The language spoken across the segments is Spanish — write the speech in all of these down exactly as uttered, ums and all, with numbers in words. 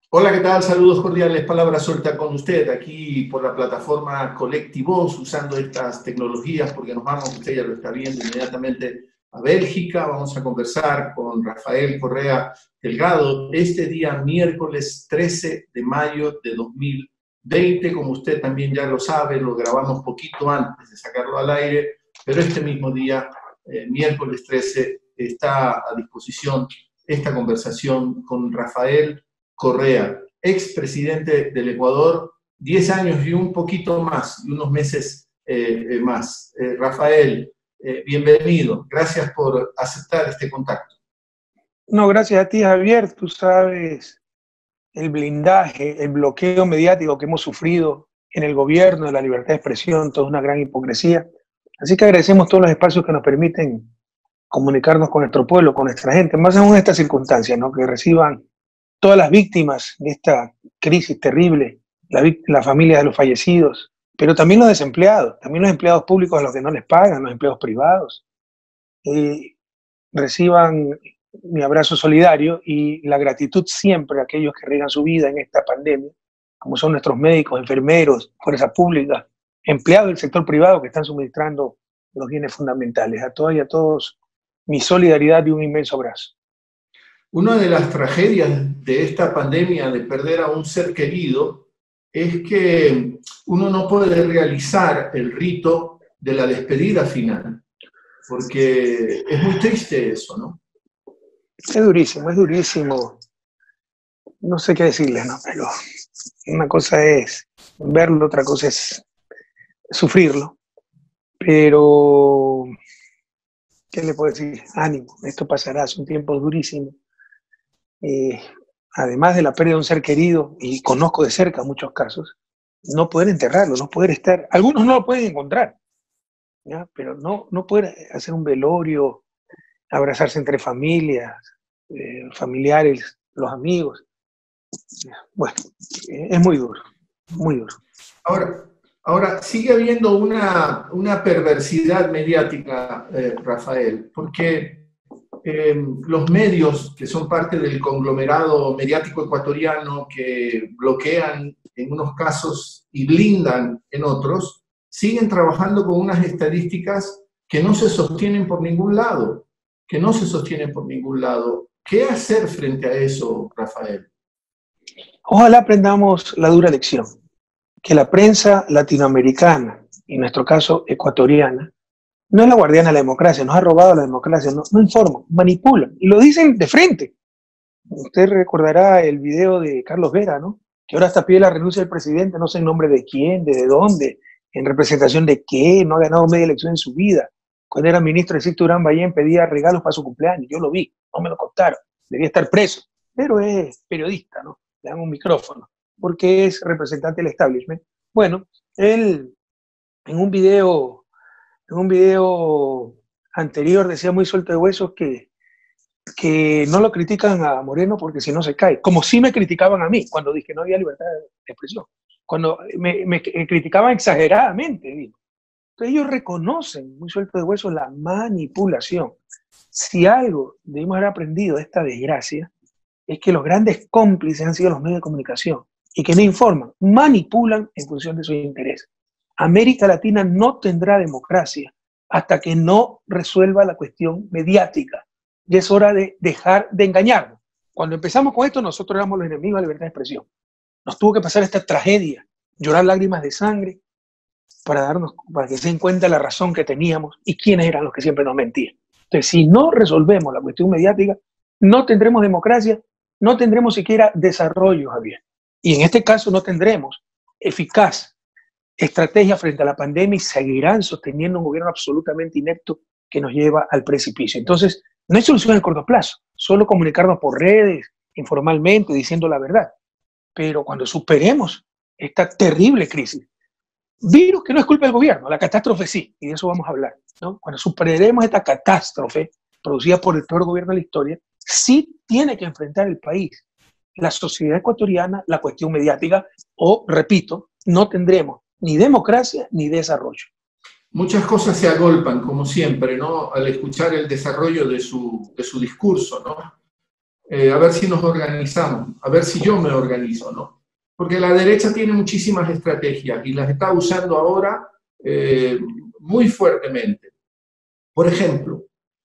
Hola, ¿qué tal? Saludos cordiales, palabra suelta con usted aquí por la plataforma Colectivos, usando estas tecnologías porque nos vamos, usted ya lo está viendo inmediatamente, a Bélgica. Vamos a conversar con Rafael Correa Delgado este día miércoles trece de mayo de dos mil veinte. Como usted también ya lo sabe, lo grabamos poquito antes de sacarlo al aire, pero este mismo día, eh, miércoles trece, está a disposición esta conversación con Rafael Correa, expresidente del Ecuador, diez años y un poquito más, y unos meses eh, más. Eh, Rafael, eh, bienvenido. Gracias por aceptar este contacto. No, gracias a ti, Javier. Tú sabes el blindaje, el bloqueo mediático que hemos sufrido en el gobierno de la libertad de expresión, toda una gran hipocresía. Así que agradecemos todos los espacios que nos permiten comunicarnos con nuestro pueblo, con nuestra gente, más aún en estas circunstancias, ¿no? Que reciban todas las víctimas de esta crisis terrible, la, la familia de los fallecidos, pero también los desempleados, también los empleados públicos a los que no les pagan, los empleados privados, eh, reciban mi abrazo solidario y la gratitud siempre a aquellos que arriesgan su vida en esta pandemia, como son nuestros médicos, enfermeros, fuerzas públicas, empleados del sector privado que están suministrando los bienes fundamentales. A todas y a todos, mi solidaridad y un inmenso abrazo. Una de las tragedias de esta pandemia, de perder a un ser querido, es que uno no puede realizar el rito de la despedida final, porque es muy triste eso, ¿no? Es durísimo, es durísimo. No sé qué decirles, ¿no? Pero una cosa es verlo, otra cosa es sufrirlo. Pero, ¿qué le puedo decir? Ánimo, esto pasará, son tiempos durísimos. Eh, además de la pérdida de un ser querido, y conozco de cerca muchos casos, no poder enterrarlo, no poder estar, algunos no lo pueden encontrar, ¿ya? Pero no, no poder hacer un velorio, abrazarse entre familias, eh, familiares, los amigos. Bueno, eh, es muy duro, muy duro. Ahora, ahora sigue habiendo una, una perversidad mediática, eh, Rafael, porque eh, los medios, que son parte del conglomerado mediático ecuatoriano, que bloquean en unos casos y blindan en otros, siguen trabajando con unas estadísticas que no se sostienen por ningún lado, que no se sostienen por ningún lado. ¿Qué hacer frente a eso, Rafael? Ojalá aprendamos la dura lección, que la prensa latinoamericana, y en nuestro caso ecuatoriana, no es la guardiana de la democracia, nos ha robado la democracia, no, no informan, manipulan, y lo dicen de frente. Usted recordará el video de Carlos Vera, ¿no? Que ahora hasta pide la renuncia del presidente, no sé en nombre de quién, de dónde, en representación de qué, no ha ganado media elección en su vida. Cuando era ministro de Sixto Durán Ballén pedía regalos para su cumpleaños, yo lo vi, no me lo contaron, debía estar preso, pero es periodista, ¿no? Le dan un micrófono, porque es representante del establishment. Bueno, él en un video, en un video anterior decía muy suelto de huesos que que no lo critican a Moreno porque si no se cae, como sí me criticaban a mí cuando dije que no había libertad de expresión, cuando me, me criticaban exageradamente. Digo. Entonces ellos reconocen, muy suelto de hueso, la manipulación. Si algo debemos haber aprendido de esta desgracia, es que los grandes cómplices han sido los medios de comunicación y que no informan, manipulan en función de sus intereses. América Latina no tendrá democracia hasta que no resuelva la cuestión mediática. Y es hora de dejar de engañarnos. Cuando empezamos con esto, nosotros éramos los enemigos de la libertad de expresión. Nos tuvo que pasar esta tragedia, llorar lágrimas de sangre, para, darnos, para que se den cuenta la razón que teníamos y quiénes eran los que siempre nos mentían. Entonces, si no resolvemos la cuestión mediática, no tendremos democracia, no tendremos siquiera desarrollo, Javier. Y en este caso no tendremos eficaz estrategia frente a la pandemia y seguirán sosteniendo un gobierno absolutamente inepto que nos lleva al precipicio. Entonces, no hay solución a corto plazo, solo comunicarnos por redes, informalmente, diciendo la verdad. Pero cuando superemos esta terrible crisis, virus que no es culpa del gobierno, la catástrofe sí, y de eso vamos a hablar, ¿no? Cuando superemos esta catástrofe producida por el peor gobierno de la historia, sí tiene que enfrentar el país, la sociedad ecuatoriana, la cuestión mediática, o, repito, no tendremos ni democracia ni desarrollo. Muchas cosas se agolpan, como siempre, ¿no? Al escuchar el desarrollo de su, de su discurso, ¿no? eh, a ver si nos organizamos, a ver si yo me organizo, ¿no? Porque la derecha tiene muchísimas estrategias y las está usando ahora eh, muy fuertemente. Por ejemplo,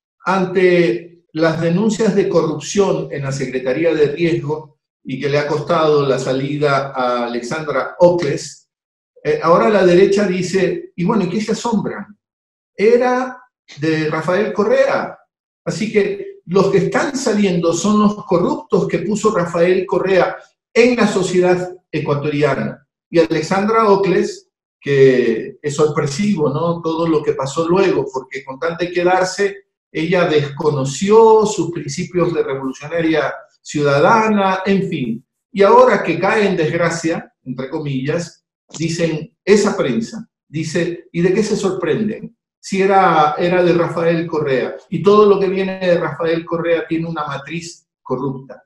ante las denuncias de corrupción en la Secretaría de Riesgo y que le ha costado la salida a Alexandra Ocles, eh, ahora la derecha dice, y bueno, ¿y qué se asombran? Era de Rafael Correa. Así que los que están saliendo son los corruptos que puso Rafael Correa en la sociedad ecuatoriana. Y Alexandra Ocles, que es sorpresivo, ¿no? Todo lo que pasó luego, porque con tal de quedarse, ella desconoció sus principios de revolucionaria ciudadana, en fin. Y ahora que cae en desgracia, entre comillas, dicen, esa prensa, dice, ¿y de qué se sorprenden? Si era, era de Rafael Correa, y todo lo que viene de Rafael Correa tiene una matriz corrupta.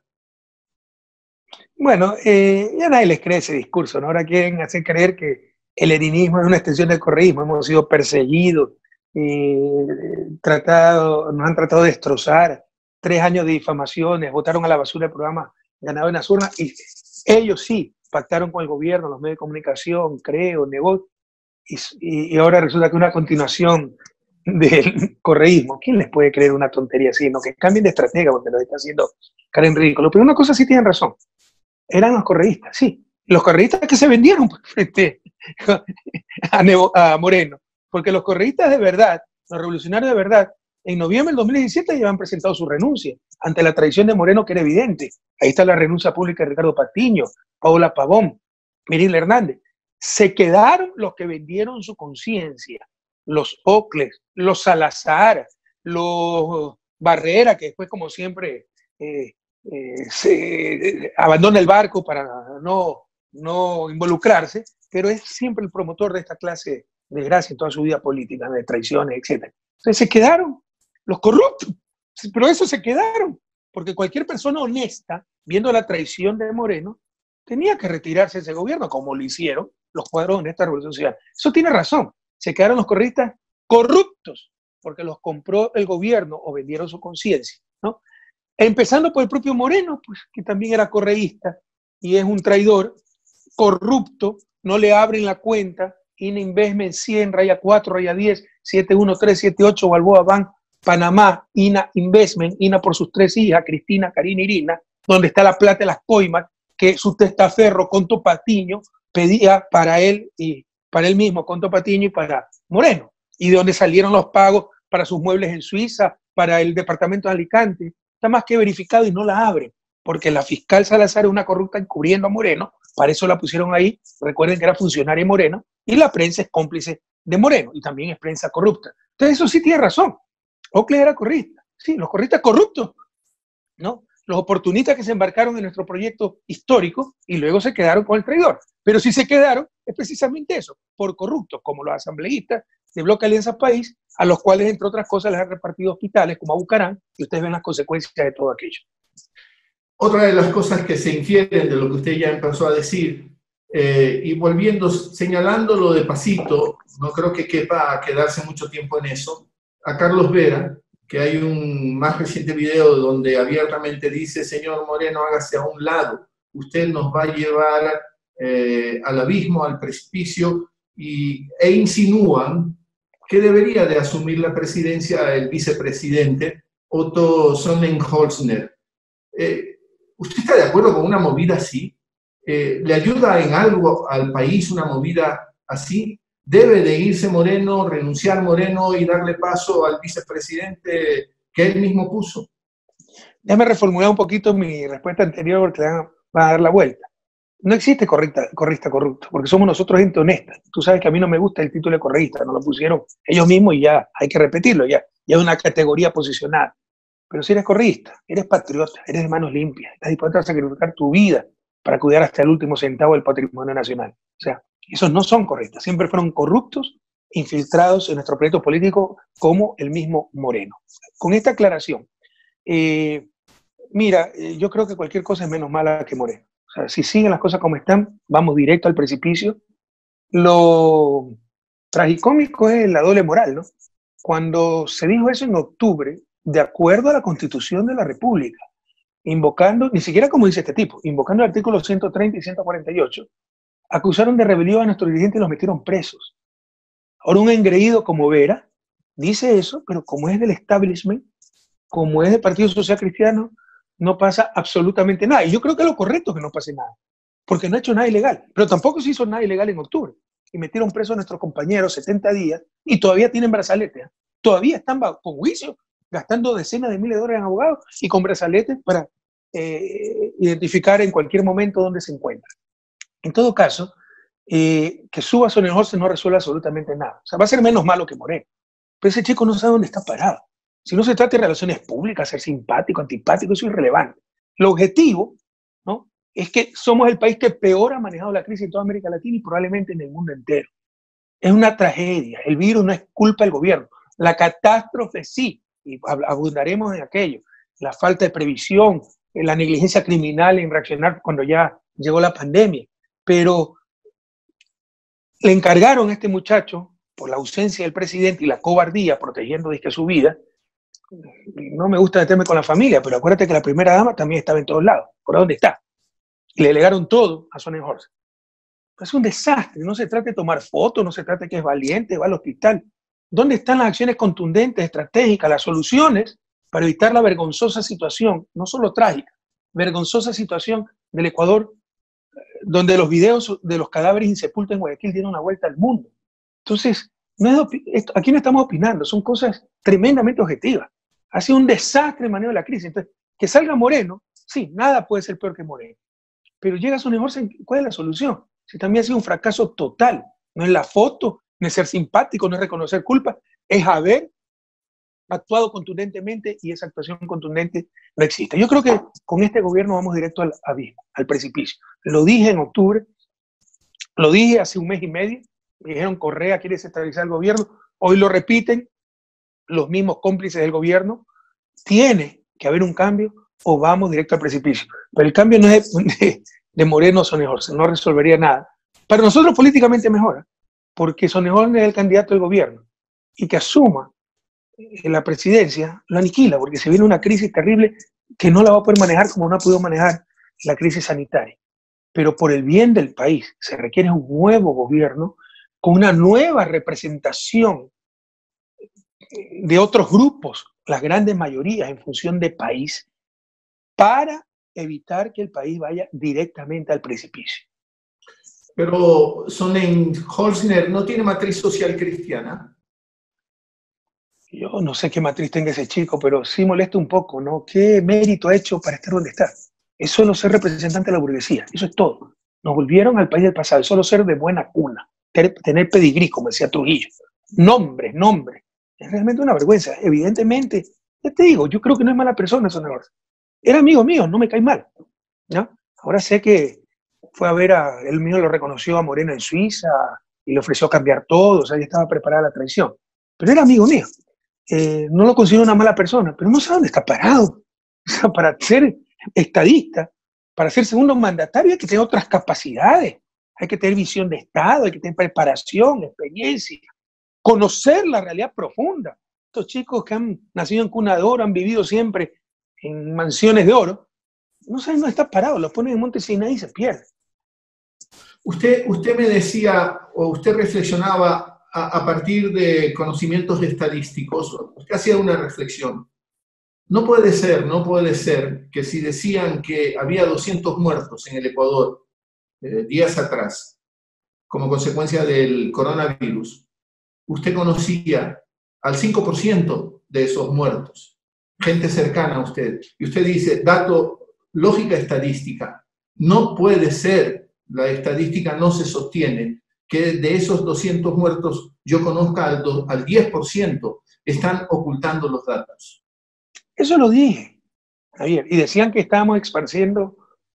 Bueno, eh, ya nadie les cree ese discurso, ¿no? Ahora quieren hacer creer que el leninismo es una extensión del correísmo, hemos sido perseguidos, eh, tratado, nos han tratado de destrozar, tres años de difamaciones, votaron a la basura el programa ganado en las urnas, y ellos sí pactaron con el gobierno, los medios de comunicación, creo, negó, y, y ahora resulta que una continuación del correísmo. ¿Quién les puede creer una tontería así? No, que cambien de estratega porque lo está haciendo cara en ridículo. Pero una cosa sí tienen razón, eran los correístas, sí, los correístas que se vendieron frente a, Nebo, a Moreno, porque los correístas de verdad, los revolucionarios de verdad, en noviembre del dos mil diecisiete ya habían presentado su renuncia ante la traición de Moreno, que era evidente. Ahí está la renuncia pública de Ricardo Patiño, Paola Pavón, Miriam Hernández. Se quedaron los que vendieron su conciencia, los Ocles, los Salazar, los Barrera, que después, como siempre, eh, eh, se eh, abandona el barco para no, no involucrarse, pero es siempre el promotor de esta clase de desgracia en toda su vida política, de traiciones, etcétera. Entonces se quedaron los corruptos, pero eso se quedaron, porque cualquier persona honesta, viendo la traición de Moreno, tenía que retirarse de ese gobierno, como lo hicieron los cuadros de esta revolución social. Eso tiene razón, se quedaron los correístas corruptos, porque los compró el gobierno o vendieron su conciencia, ¿no? Empezando por el propio Moreno, pues, que también era correísta y es un traidor, corrupto, no le abren la cuenta, I N A Investment cien, raya cuatro, raya diez, siete uno tres siete ocho, Balboa Bank, Panamá, I N A Investment, I N A por sus tres hijas, Cristina, Karina, Irina, donde está la plata de las coimas, que su testaferro, Conto Patiño, pedía para él y para él mismo, Conto Patiño, y para Moreno, y de donde salieron los pagos para sus muebles en Suiza, para el departamento de Alicante. Está más que verificado y no la abren, porque la fiscal Salazar es una corrupta encubriendo a Moreno, para eso la pusieron ahí, recuerden que era funcionaria Moreno, y la prensa es cómplice de Moreno, y también es prensa corrupta. Entonces eso sí tiene razón, Ocles era correísta, sí, los correístas corruptos, ¿no? Los oportunistas que se embarcaron en nuestro proyecto histórico y luego se quedaron con el traidor. Pero si se quedaron, es precisamente eso, por corruptos, como los asambleístas de Bloque Alianza País, a los cuales, entre otras cosas, les han repartido hospitales, como a Bucarán, y ustedes ven las consecuencias de todo aquello. Otra de las cosas que se infieren de lo que usted ya empezó a decir, eh, y volviendo, señalándolo de pasito, no creo que quepa quedarse mucho tiempo en eso, a Carlos Vera, que hay un más reciente video donde abiertamente dice, señor Moreno, hágase a un lado, usted nos va a llevar eh, al abismo, al precipicio, y, e insinúan que debería de asumir la presidencia el vicepresidente Otto Sonnenholzner. Eh, ¿Usted está de acuerdo con una movida así? Eh, ¿Le ayuda en algo al país una movida así? ¿Debe de irse Moreno, renunciar Moreno y darle paso al vicepresidente que él mismo puso? Déjame reformular un poquito mi respuesta anterior porque le van a dar la vuelta. No existe correcta, correísta corrupto, porque somos nosotros gente honesta. Tú sabes que a mí no me gusta el título de correísta, no lo pusieron ellos mismos y ya hay que repetirlo, ya, ya es una categoría posicionada. Pero si eres correísta, eres patriota, eres de manos limpias, estás dispuesto a sacrificar tu vida para cuidar hasta el último centavo del patrimonio nacional. O sea, esos no son correístas, siempre fueron corruptos, infiltrados en nuestro proyecto político como el mismo Moreno. Con esta aclaración, eh, mira, eh, yo creo que cualquier cosa es menos mala que Moreno. O sea, si siguen las cosas como están, vamos directo al precipicio. Lo tragicómico es la doble moral, ¿no? Cuando se dijo eso en octubre, de acuerdo a la Constitución de la República, invocando, ni siquiera como dice este tipo, invocando el artículo ciento treinta y ciento cuarenta y ocho, acusaron de rebelión a nuestros dirigentes y los metieron presos. Ahora un engreído como Vera dice eso, pero como es del establishment, como es del Partido Social Cristiano, no pasa absolutamente nada. Y yo creo que lo correcto es que no pase nada, porque no ha hecho nada ilegal, pero tampoco se hizo nada ilegal en octubre. Y metieron presos a nuestros compañeros setenta días y todavía tienen brazaletes, ¿eh? Todavía están con juicio, gastando decenas de miles de dólares en abogados y con brazaletes para eh, identificar en cualquier momento dónde se encuentran. En todo caso, eh, que suba Sonnenholzer no resuelve absolutamente nada. O sea, va a ser menos malo que Moreno. Pero ese chico no sabe dónde está parado. Si no se trata de relaciones públicas, ser simpático, antipático, eso es irrelevante. El objetivo, ¿no?, es que somos el país que peor ha manejado la crisis en toda América Latina y probablemente en el mundo entero. Es una tragedia. El virus no es culpa del gobierno. La catástrofe sí, y abundaremos en aquello. La falta de previsión, la negligencia criminal en reaccionar cuando ya llegó la pandemia. Pero le encargaron a este muchacho, por la ausencia del presidente y la cobardía, protegiendo disque su vida. No me gusta meterme con la familia, pero acuérdate que la primera dama también estaba en todos lados. ¿Por dónde está? Y le delegaron todo a Sonnenholzer. Es un desastre. No se trata de tomar fotos, no se trata de que es valiente, va al hospital. ¿Dónde están las acciones contundentes, estratégicas, las soluciones para evitar la vergonzosa situación, no solo trágica, vergonzosa situación del Ecuador, donde los videos de los cadáveres insepultos en Guayaquil dieron una vuelta al mundo? Entonces, no es, aquí no estamos opinando, son cosas tremendamente objetivas. Ha sido un desastre el manejo de la crisis. Entonces, que salga Moreno, sí, nada puede ser peor que Moreno. Pero llega Sonnenholzer, ¿cuál es la solución? Si también ha sido un fracaso total. No es la foto, no es ser simpático, no es reconocer culpa, es haber actuado contundentemente y esa actuación contundente no existe. Yo creo que con este gobierno vamos directo al abismo, al precipicio. Lo dije en octubre, lo dije hace un mes y medio, me dijeron Correa quiere desestabilizar el gobierno, hoy lo repiten los mismos cómplices del gobierno. Tiene que haber un cambio o vamos directo al precipicio. Pero el cambio no es de, de Moreno o Sonnenholzer, no resolvería nada. Para nosotros políticamente mejora, porque Sonnenholzer es el candidato del gobierno y que asuma la presidencia lo aniquila, porque se viene una crisis terrible que no la va a poder manejar como no ha podido manejar la crisis sanitaria. Pero por el bien del país se requiere un nuevo gobierno con una nueva representación de otros grupos, las grandes mayorías en función de país, para evitar que el país vaya directamente al precipicio. Pero Sonnenholzer no tiene matriz social cristiana. Yo no sé qué matriz tenga ese chico, pero sí molesta un poco, ¿no? ¿Qué mérito ha hecho para estar donde está? Es solo ser representante de la burguesía, eso es todo. Nos volvieron al país del pasado, es solo ser de buena cuna, tener pedigrí, como decía Trujillo. Nombre, nombre. Es realmente una vergüenza. Evidentemente, ya te digo, yo creo que no es mala persona Sonnenholzer. Era amigo mío, no me cae mal, ¿no? Ahora sé que fue a ver a, él mismo lo reconoció a Moreno en Suiza y le ofreció cambiar todo, o sea, ya estaba preparada la traición. Pero era amigo mío. Eh, no lo considero una mala persona, pero no sabe dónde está parado. O sea, para ser estadista, para ser segundo mandatario hay que tener otras capacidades, hay que tener visión de Estado, hay que tener preparación, experiencia, conocer la realidad profunda. Estos chicos que han nacido en cuna de oro, han vivido siempre en mansiones de oro, no saben dónde está parado, los ponen en Monte Sinaí y se pierden. Usted, usted me decía, o usted reflexionaba a, a partir de conocimientos estadísticos, usted hacía una reflexión. No puede ser, no puede ser que si decían que había doscientos muertos en el Ecuador eh, días atrás, como consecuencia del coronavirus, usted conocía al cinco por ciento de esos muertos, gente cercana a usted, y usted dice, dato, lógica estadística, no puede ser, la estadística no se sostiene, que de esos doscientos muertos yo conozca al, do, al diez por ciento, están ocultando los datos. Eso lo dije, Javier, y decían que estábamos esparciendo,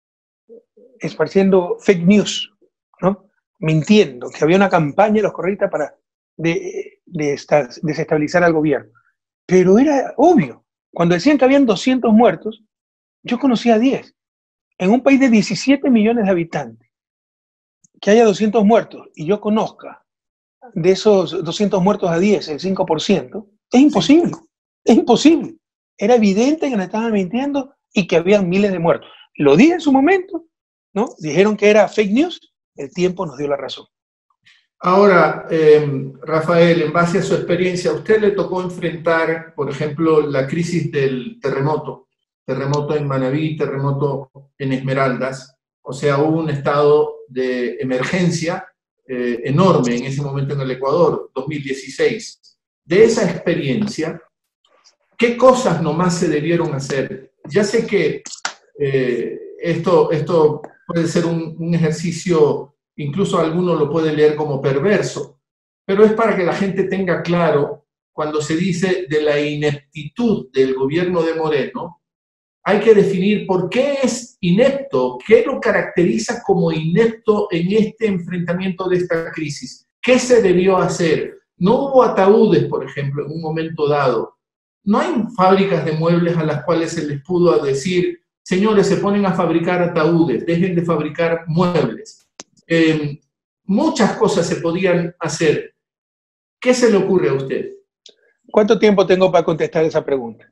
esparciendo fake news, ¿no? Mintiendo, que había una campaña de los correístas para de, de esta, desestabilizar al gobierno. Pero era obvio, cuando decían que habían doscientos muertos, yo conocía diez. En un país de diecisiete millones de habitantes, que haya doscientos muertos y yo conozca de esos doscientos muertos a diez, el cinco por ciento, es imposible, es imposible. Era evidente que nos estaban mintiendo y que habían miles de muertos. Lo dije en su momento, ¿no? Dijeron que era fake news, el tiempo nos dio la razón. Ahora, eh, Rafael, en base a su experiencia, ¿a usted le tocó enfrentar, por ejemplo, la crisis del terremoto? Terremoto en Manabí, terremoto en Esmeraldas. O sea, hubo un estado de emergencia eh, enorme en ese momento en el Ecuador, dos mil dieciséis. De esa experiencia, ¿qué cosas nomás se debieron hacer? Ya sé que eh, esto, esto puede ser un, un ejercicio, incluso alguno lo puede leer como perverso, pero es para que la gente tenga claro, cuando se dice de la ineptitud del gobierno de Moreno, hay que definir por qué es inepto, qué lo caracteriza como inepto en este enfrentamiento de esta crisis. ¿Qué se debió hacer? No hubo ataúdes, por ejemplo, en un momento dado. No hay fábricas de muebles a las cuales se les pudo decir, señores, se ponen a fabricar ataúdes, dejen de fabricar muebles. Eh, muchas cosas se podían hacer. ¿Qué se le ocurre a usted? ¿Cuánto tiempo tengo para contestar esa pregunta?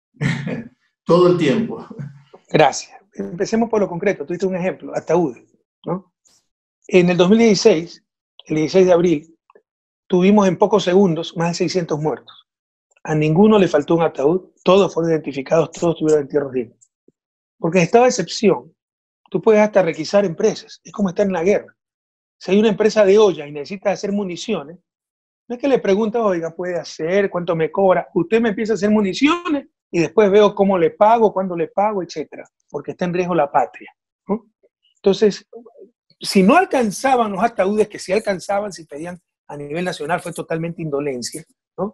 Todo el tiempo. Gracias. Empecemos por lo concreto. Tuviste un ejemplo, ataúdes, ¿no? En el dos mil dieciséis, el dieciséis de abril, tuvimos en pocos segundos más de seiscientos muertos. A ninguno le faltó un ataúd, todos fueron identificados, todos tuvieron entierros dignos. Porque en estado de excepción, tú puedes hasta requisar empresas. Es como estar en la guerra. Si hay una empresa de olla y necesita hacer municiones, no es que le pregunta, oiga, ¿puede hacer? ¿Cuánto me cobra? Usted me empieza a hacer municiones y después veo cómo le pago, cuándo le pago, etcétera, porque está en riesgo la patria, ¿no? Entonces, si no alcanzaban los ataúdes, que sí alcanzaban, si pedían a nivel nacional, fue totalmente indolencia, ¿no?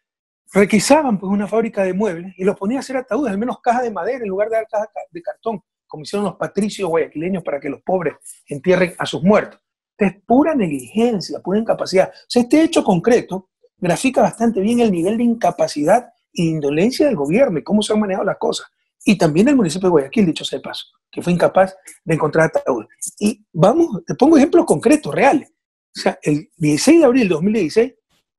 Requisaban pues una fábrica de muebles y los ponían a hacer ataúdes, al menos cajas de madera en lugar de dar cajas de cartón, como hicieron los patricios guayaquileños para que los pobres entierren a sus muertos. Es pura negligencia, pura incapacidad. O sea, este hecho concreto grafica bastante bien el nivel de incapacidad e indolencia del gobierno y cómo se han manejado las cosas. Y también el municipio de Guayaquil, dicho sea de paso, que fue incapaz de encontrar ataúdes. Y vamos, te pongo ejemplos concretos, reales. O sea, el dieciséis de abril de dos mil dieciséis,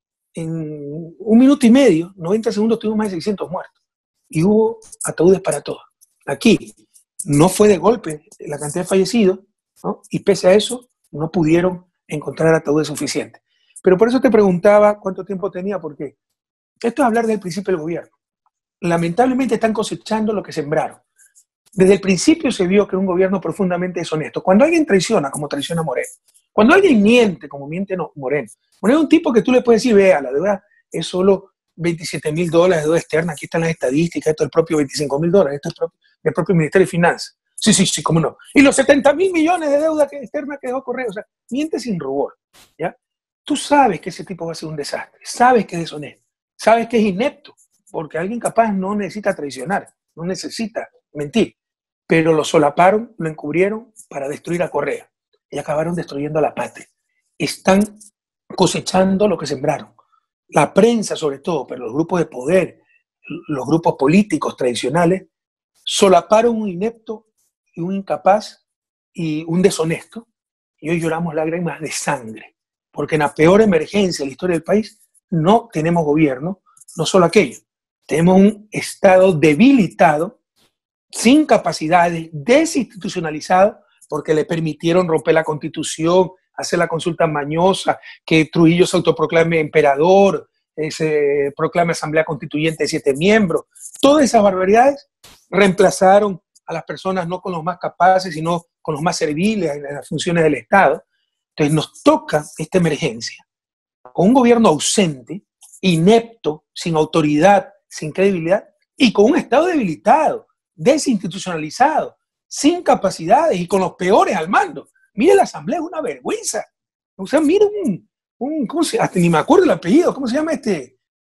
en un minuto y medio, noventa segundos, tuvimos más de seiscientos muertos. Y hubo ataúdes para todos. Aquí no fue de golpe la cantidad de fallecidos, ¿no? Y pese a eso, no pudieron encontrar ataúdes suficientes. Pero por eso te preguntaba cuánto tiempo tenía, porque esto es hablar del principio del gobierno. Lamentablemente están cosechando lo que sembraron. Desde el principio se vio que un gobierno profundamente deshonesto. Cuando alguien traiciona, como traiciona Moreno, cuando alguien miente, como miente Moreno, Moreno es un tipo que tú le puedes decir, vea, la deuda es solo veintisiete mil dólares de deuda externa, aquí están las estadísticas, esto es el propio veinticinco mil dólares, esto es propio, del propio Ministerio de Finanzas. Sí, sí, sí, cómo no. Y los setenta mil millones de deuda externa que dejó Correa, o sea, miente sin rubor, ¿ya? Tú sabes que ese tipo va a ser un desastre, sabes que es deshonesto, sabes que es inepto, porque alguien capaz no necesita traicionar, no necesita mentir, pero lo solaparon, lo encubrieron para destruir a Correa y acabaron destruyendo a la patria. Están cosechando lo que sembraron. La prensa sobre todo, pero los grupos de poder, los grupos políticos tradicionales, solaparon un inepto y un incapaz y un deshonesto, y hoy lloramos lágrimas de sangre, porque en la peor emergencia de la historia del país no tenemos gobierno, no solo aquello, tenemos un Estado debilitado, sin capacidades, desinstitucionalizado, porque le permitieron romper la Constitución, hacer la consulta mañosa, que Trujillo se autoproclame emperador, eh, se proclame Asamblea Constituyente de siete miembros. Todas esas barbaridades reemplazaron a las personas no con los más capaces, sino con los más serviles en las funciones del Estado. Entonces nos toca esta emergencia con un gobierno ausente, inepto, sin autoridad, sin credibilidad, y con un Estado debilitado, desinstitucionalizado, sin capacidades y con los peores al mando. Mire, la Asamblea es una vergüenza. O sea, mire un, un ¿cómo se, hasta ni me acuerdo el apellido, ¿cómo se llama este?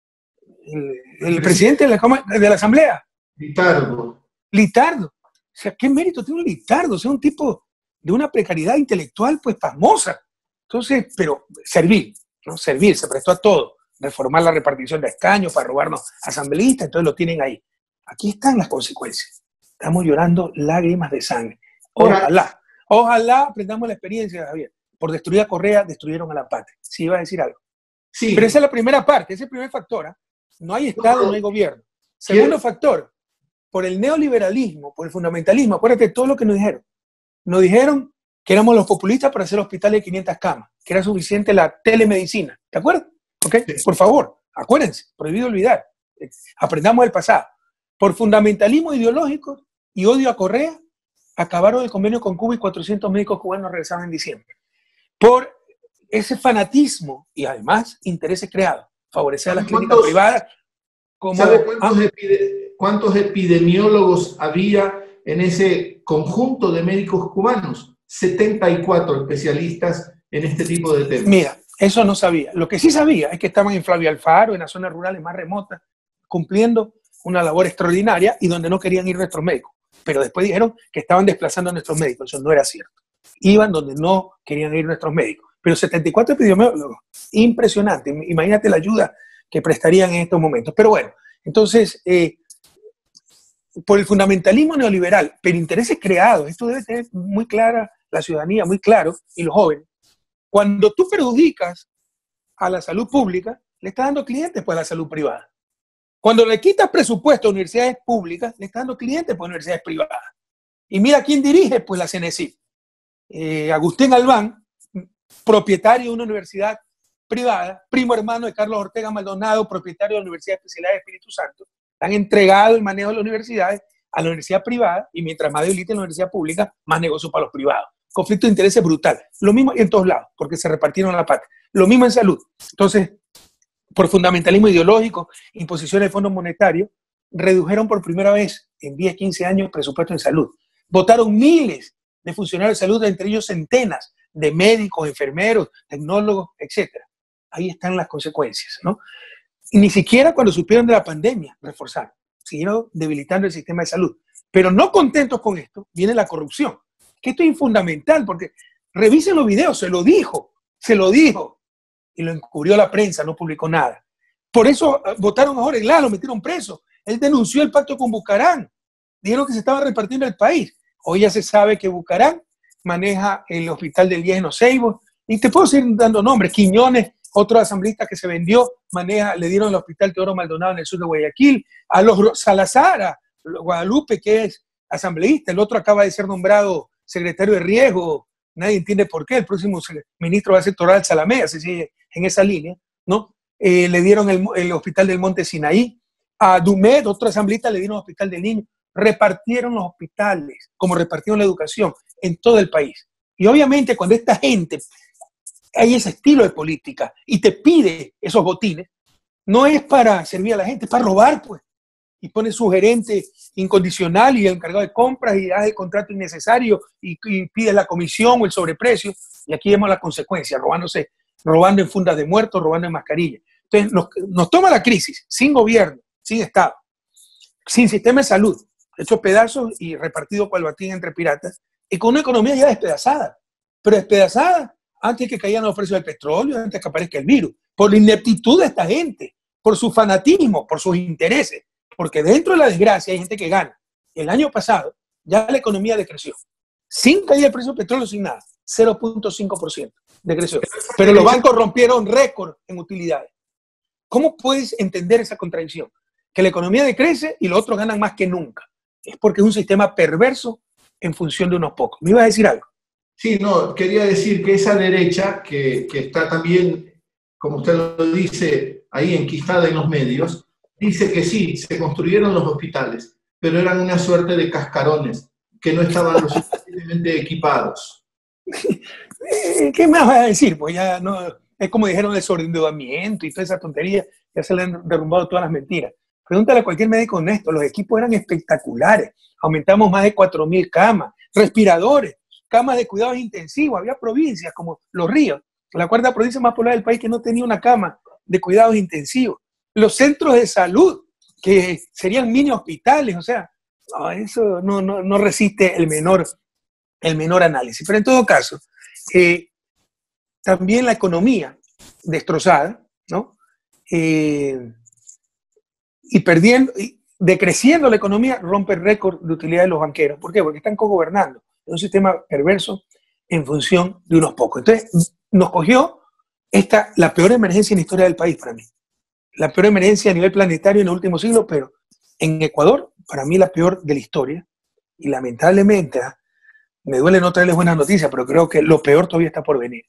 El, el presidente de la, de la Asamblea. Litardo. Litardo. O sea, ¿qué mérito tiene un Litardo? O sea, un tipo de una precariedad intelectual, pues, pasmosa. Entonces, pero servir, ¿no? Servir, se prestó a todo. Reformar la repartición de escaños para robarnos asambleístas, entonces lo tienen ahí. Aquí están las consecuencias. Estamos llorando lágrimas de sangre. Ojalá, ojalá aprendamos la experiencia, Javier. Por destruir a Correa, destruyeron a la patria. Sí, iba a decir algo. Sí. Pero esa es la primera parte, ese es el primer factor. ¿eh? No hay Estado, no, no hay gobierno. Segundo ¿Quién? factor, por el neoliberalismo, por el fundamentalismo, acuérdate de todo lo que nos dijeron. Nos dijeron que éramos los populistas para hacer hospitales de quinientas camas, que era suficiente la telemedicina. ¿Te acuerdas? ¿Okay? Sí. Por favor, acuérdense, prohibido olvidar. Aprendamos del pasado. Por fundamentalismo ideológico y odio a Correa, acabaron el convenio con Cuba y cuatrocientos médicos cubanos regresaron en diciembre. Por ese fanatismo y además intereses creados, favorecer a las clínicas privadas. Como, ¿Sabe cuántos, epide cuántos epidemiólogos había en ese conjunto de médicos cubanos? setenta y cuatro especialistas en este tipo de temas. Mira, eso no sabía. Lo que sí sabía es que estaban en Flavia Alfaro, en las zonas rurales más remotas, cumpliendo una labor extraordinaria y donde no querían ir nuestros médicos. Pero después dijeron que estaban desplazando a nuestros médicos. Eso no era cierto. Iban donde no querían ir nuestros médicos. Pero setenta y cuatro epidemiólogos, impresionante. Imagínate la ayuda que prestarían en estos momentos. Pero bueno, entonces, eh, por el fundamentalismo neoliberal, pero intereses creados, esto debe tener muy clara la ciudadanía, muy claro, y los jóvenes. Cuando tú perjudicas a la salud pública, le estás dando clientes pues, a la salud privada. Cuando le quitas presupuesto a universidades públicas, le estás dando clientes por universidades privadas. Y mira quién dirige, pues la CENESID. Eh, Agustín Albán, propietario de una universidad privada, primo hermano de Carlos Ortega Maldonado, propietario de la Universidad de Especialidades de Espíritu Santo, han entregado el manejo de las universidades a la universidad privada y mientras más debilite la universidad pública, más negocio para los privados. Conflicto de intereses brutal. Lo mismo en todos lados, porque se repartieron la patria. Lo mismo en salud. Entonces, por fundamentalismo ideológico, imposiciones de fondos monetarios, redujeron por primera vez en diez, quince años el presupuesto en salud. Votaron miles de funcionarios de salud, entre ellos centenas de médicos, enfermeros, tecnólogos, etcétera. Ahí están las consecuencias, ¿no? Y ni siquiera cuando supieron de la pandemia reforzaron, siguieron debilitando el sistema de salud. Pero no contentos con esto, viene la corrupción, que esto es fundamental, porque revisen los videos, se lo dijo, se lo dijo, y lo encubrió la prensa, no publicó nada. Por eso votaron a Jorge Glass, lo metieron preso. Él denunció el pacto con Bucarán, dijeron que se estaba repartiendo el país. Hoy ya se sabe que Bucarán maneja el hospital del Viejo Seibo, y te puedo seguir dando nombres, Quiñones, otro asambleísta que se vendió, maneja, le dieron el hospital Teodoro Maldonado en el sur de Guayaquil, a los Salazar, a Guadalupe, que es asambleísta, el otro acaba de ser nombrado secretario de riesgo, nadie entiende por qué, el próximo ministro va a ser Toral Salamea, se sigue en esa línea, ¿no? Eh, le dieron el, el hospital del Monte Sinaí, a Dumet, otro asambleísta, le dieron el hospital del Niño, repartieron los hospitales, como repartieron la educación en todo el país. Y obviamente cuando esta gente, hay ese estilo de política y te pide esos botines, no es para servir a la gente, es para robar, pues. Y pone su gerente incondicional y el encargado de compras y hace el contrato innecesario y, y pide la comisión o el sobreprecio. Y aquí vemos las consecuencias, robándose, robando en fundas de muertos, robando en mascarillas. Entonces nos, nos toma la crisis sin gobierno, sin Estado, sin sistema de salud, hechos pedazos y repartido cual batín entre piratas, y con una economía ya despedazada, pero despedazada antes que caigan los precios del petróleo, antes que aparezca el virus, por la ineptitud de esta gente, por su fanatismo, por sus intereses, porque dentro de la desgracia hay gente que gana. El año pasado ya la economía decreció, sin caída del precio del petróleo, sin nada, cero punto cinco por ciento decreció, pero los bancos rompieron récord en utilidades. ¿Cómo puedes entender esa contradicción? Que la economía decrece y los otros ganan más que nunca. Es porque es un sistema perverso en función de unos pocos. ¿Me ibas a decir algo? Sí, no, quería decir que esa derecha, que, que está también, como usted lo dice, ahí enquistada en los medios, dice que sí, se construyeron los hospitales, pero eran una suerte de cascarones, que no estaban lo suficientemente equipados. ¿Qué más vas a decir? Pues ya no, es como dijeron el sobreendeudamiento y toda esa tontería, ya se le han derrumbado todas las mentiras. Pregúntale a cualquier médico honesto, los equipos eran espectaculares, aumentamos más de cuatro mil camas, respiradores, camas de cuidados intensivos, había provincias como Los Ríos, la cuarta provincia más poblada del país que no tenía una cama de cuidados intensivos, los centros de salud, que serían mini hospitales, o sea, no, eso no, no, no resiste el menor, el menor análisis. Pero en todo caso, eh, también la economía destrozada, ¿no? Eh, y perdiendo, y decreciendo la economía, rompe el récord de utilidad de los banqueros. ¿Por qué? Porque están cogobernando. Es un sistema perverso en función de unos pocos. Entonces, nos cogió esta, la peor emergencia en la historia del país para mí. La peor emergencia a nivel planetario en el último siglo, pero en Ecuador para mí la peor de la historia, y lamentablemente, ¿eh? me duele no traerles buenas noticias, pero creo que lo peor todavía está por venir.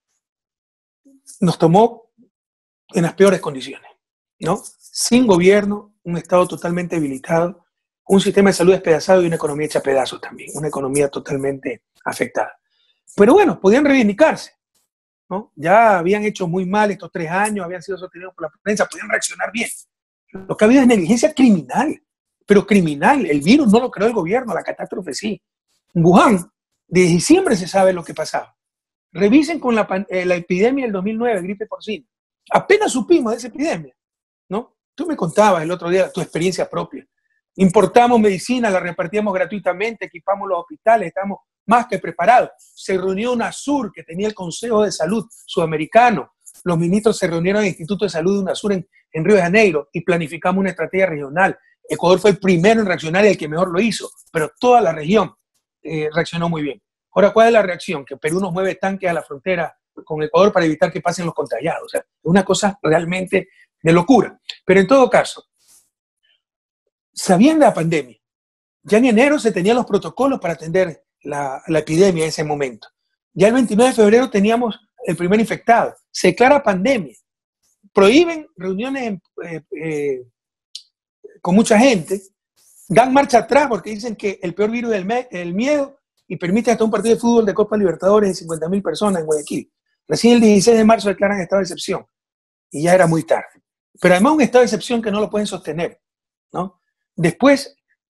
Nos tomó en las peores condiciones, ¿no? Sin gobierno, un Estado totalmente debilitado, un sistema de salud despedazado y una economía hecha a pedazos también, una economía totalmente afectada. Pero bueno, podían reivindicarse, ¿no? Ya habían hecho muy mal estos tres años, habían sido sostenidos por la prensa, podían reaccionar bien. Lo que ha habido es negligencia criminal, pero criminal. El virus no lo creó el gobierno, la catástrofe sí. En Wuhan, de diciembre se sabe lo que pasaba. Revisen con la, eh, la epidemia del dos mil nueve, gripe porcina. Apenas supimos de esa epidemia, ¿no? Tú me contabas el otro día tu experiencia propia. Importamos medicina, la repartíamos gratuitamente, equipamos los hospitales, estamos más que preparados. Se reunió UNASUR, que tenía el Consejo de Salud Sudamericano. Los ministros se reunieron en el Instituto de Salud de UNASUR en, en Río de Janeiro y planificamos una estrategia regional. Ecuador fue el primero en reaccionar y el que mejor lo hizo, pero toda la región eh, reaccionó muy bien. Ahora, ¿cuál es la reacción? Que Perú nos mueve tanques a la frontera con Ecuador para evitar que pasen los contagiados. O sea, es una cosa realmente de locura. Pero en todo caso, sabían de la pandemia. Ya en enero se tenían los protocolos para atender la, la epidemia en ese momento. Ya el veintinueve de febrero teníamos el primer infectado. Se declara pandemia. Prohíben reuniones eh, eh, con mucha gente. Dan marcha atrás porque dicen que el peor virus es el, el miedo y permiten hasta un partido de fútbol de Copa Libertadores de cincuenta mil personas en Guayaquil. Recién el dieciséis de marzo declaran estado de excepción y ya era muy tarde. Pero además un estado de excepción que no lo pueden sostener, ¿no? Después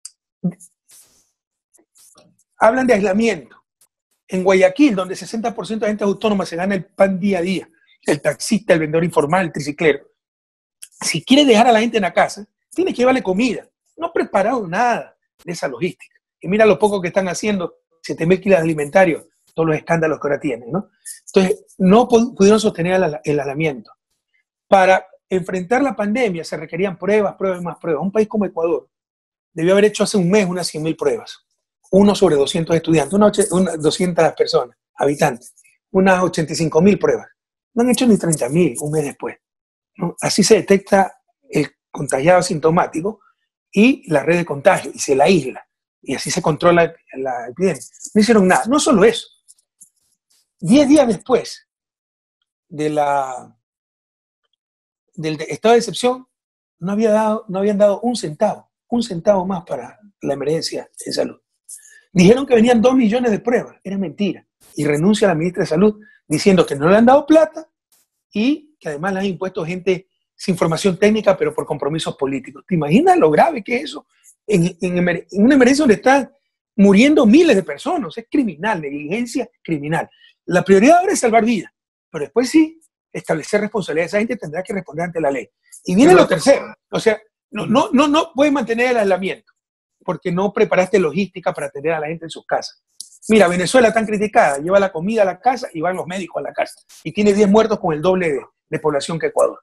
hablan de aislamiento. En Guayaquil, donde sesenta por ciento de gente autónoma se gana el pan día a día, el taxista, el vendedor informal, el triciclero, si quiere dejar a la gente en la casa, tiene que llevarle comida. No ha preparado nada de esa logística. Y mira lo poco que están haciendo, siete mil kilos alimentarios, todos los escándalos que ahora tienen, ¿no? Entonces, no pudieron sostener el, el aislamiento. Para enfrentar la pandemia se requerían pruebas, pruebas y más pruebas. Un país como Ecuador debió haber hecho hace un mes unas cien mil pruebas. Uno sobre doscientos estudiantes, una, una, doscientas personas, habitantes, unas ochenta y cinco mil pruebas. No han hecho ni treinta mil un mes después, ¿no? Así se detecta el contagiado asintomático y la red de contagio, y se la aísla. Y así se controla la epidemia. No hicieron nada. No solo eso. Diez días después de la, del estado de excepción, no, había dado, no habían dado un centavo, un centavo más para la emergencia de salud. Dijeron que venían dos millones de pruebas. Era mentira. Y renuncia la ministra de Salud diciendo que no le han dado plata y que además le han impuesto gente sin formación técnica, pero por compromisos políticos. ¿Te imaginas lo grave que es eso? En, en, en una emergencia donde están muriendo miles de personas. Es criminal, negligencia criminal. La prioridad ahora es salvar vidas, pero después sí, establecer responsabilidad. Esa gente tendrá que responder ante la ley. Y viene lo tercero. O sea, no, no, no, no puedes mantener el aislamiento porque no preparaste logística para atender a la gente en sus casas. Mira, Venezuela tan criticada, lleva la comida a la casa y van los médicos a la casa. Y tiene diez muertos con el doble de, de población que Ecuador.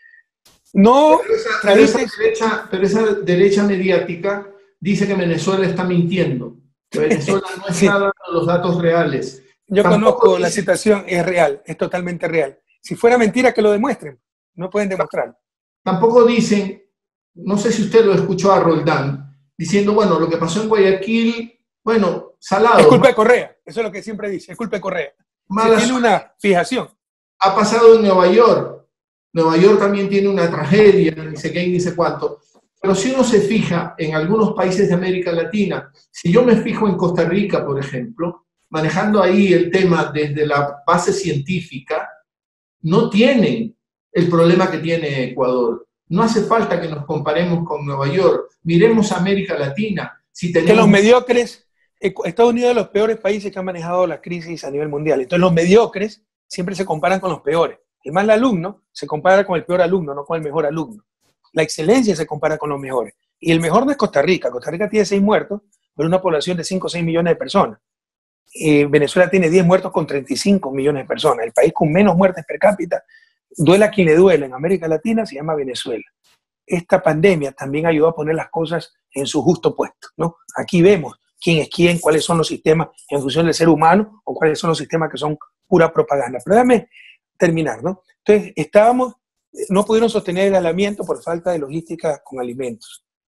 No, pero esa, pero, esa derecha, pero esa derecha mediática dice que Venezuela está mintiendo, que Venezuela no está sí. dando los datos reales. Yo Tampoco conozco dice... la situación, es real, es totalmente real. Si fuera mentira, que lo demuestren. No pueden demostrarlo. Tampoco dicen, no sé si usted lo escuchó a Roldán, diciendo, bueno, lo que pasó en Guayaquil, bueno, salado. Es culpa de Correa, eso es lo que siempre dice, es culpa de Correa. Se tiene una fijación. Ha pasado en Nueva York. Nueva York también tiene una tragedia, ni sé qué, ni sé cuánto. Pero si uno se fija en algunos países de América Latina, si yo me fijo en Costa Rica, por ejemplo, manejando ahí el tema desde la base científica, no tienen el problema que tiene Ecuador. No hace falta que nos comparemos con Nueva York. Miremos a América Latina. Si tenemos... Que los mediocres, Estados Unidos es de los peores países que han manejado la crisis a nivel mundial. Entonces los mediocres siempre se comparan con los peores. El mal alumno se compara con el peor alumno, no con el mejor alumno. La excelencia se compara con los mejores. Y el mejor no es Costa Rica. Costa Rica tiene seis muertos, pero una población de cinco o seis millones de personas. Eh, Venezuela tiene diez muertos con treinta y cinco millones de personas. El país con menos muertes per cápita, duela a quien le duela en América Latina, se llama Venezuela. Esta pandemia también ayudó a poner las cosas en su justo puesto, ¿no? Aquí vemos quién es quién, cuáles son los sistemas en función del ser humano o cuáles son los sistemas que son pura propaganda. Pero déjame terminar, ¿no? Entonces, estábamos, no pudieron sostener el aislamiento por falta de logística con alimentos.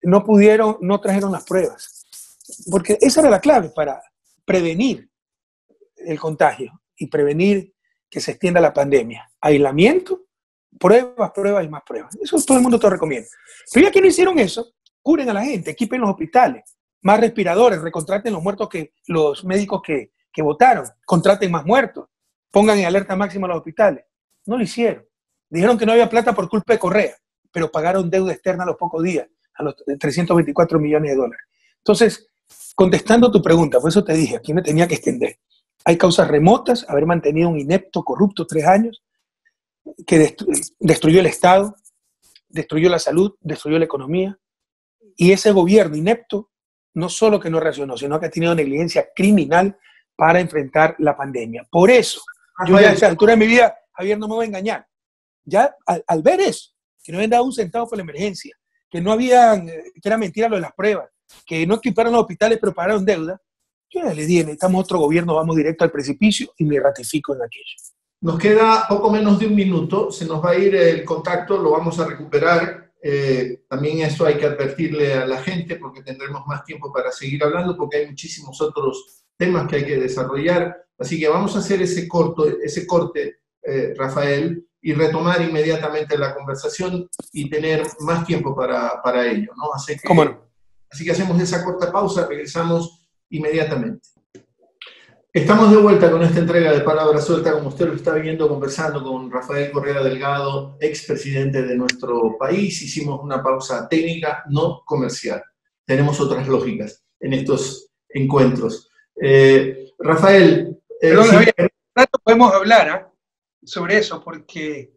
no pudieron, no trajeron las pruebas. Porque esa era la clave para prevenir el contagio y prevenir que se extienda la pandemia. Aislamiento, pruebas, pruebas y más pruebas. Eso todo el mundo te lo recomienda. Pero ya que no hicieron eso, curen a la gente, equipen los hospitales, más respiradores, recontraten los muertos que los médicos que, que votaron, contraten más muertos, pongan en alerta máxima los hospitales. No lo hicieron. Dijeron que no había plata por culpa de Correa, pero pagaron deuda externa a los pocos días, a los trescientos veinticuatro millones de dólares. Entonces, contestando tu pregunta, por eso te dije, aquí me tenía que extender. Hay causas remotas, haber mantenido un inepto, corrupto tres años, que destru destruyó el Estado, destruyó la salud, destruyó la economía, y ese gobierno inepto no solo que no reaccionó, sino que ha tenido negligencia criminal para enfrentar la pandemia. Por eso, yo ya a esta altura de mi vida, Javier, no me voy a engañar. Ya al, al ver eso, que no habían dado un centavo por la emergencia, que no habían, que era mentira lo de las pruebas, que no equiparon los hospitales pero pagaron deuda, yo ya le dije, necesitamos otro gobierno, vamos directo al precipicio y me ratifico en aquello. Nos queda poco menos de un minuto, se nos va a ir el contacto, lo vamos a recuperar. Eh, también eso hay que advertirle a la gente porque tendremos más tiempo para seguir hablando porque hay muchísimos otros temas que hay que desarrollar. Así que vamos a hacer ese, corto, ese corte, eh, Rafael, y retomar inmediatamente la conversación y tener más tiempo para, para ello, ¿no? Así que, ¿Cómo no? Así que hacemos esa corta pausa, regresamos inmediatamente. Estamos de vuelta con esta entrega de Palabra Suelta, como usted lo está viendo, conversando con Rafael Correa Delgado, expresidente de nuestro país. Hicimos una pausa técnica, no comercial. Tenemos otras lógicas en estos encuentros. Eh, Rafael... Eh, Perdón, si... Javier, un rato podemos hablar ¿eh? sobre eso, porque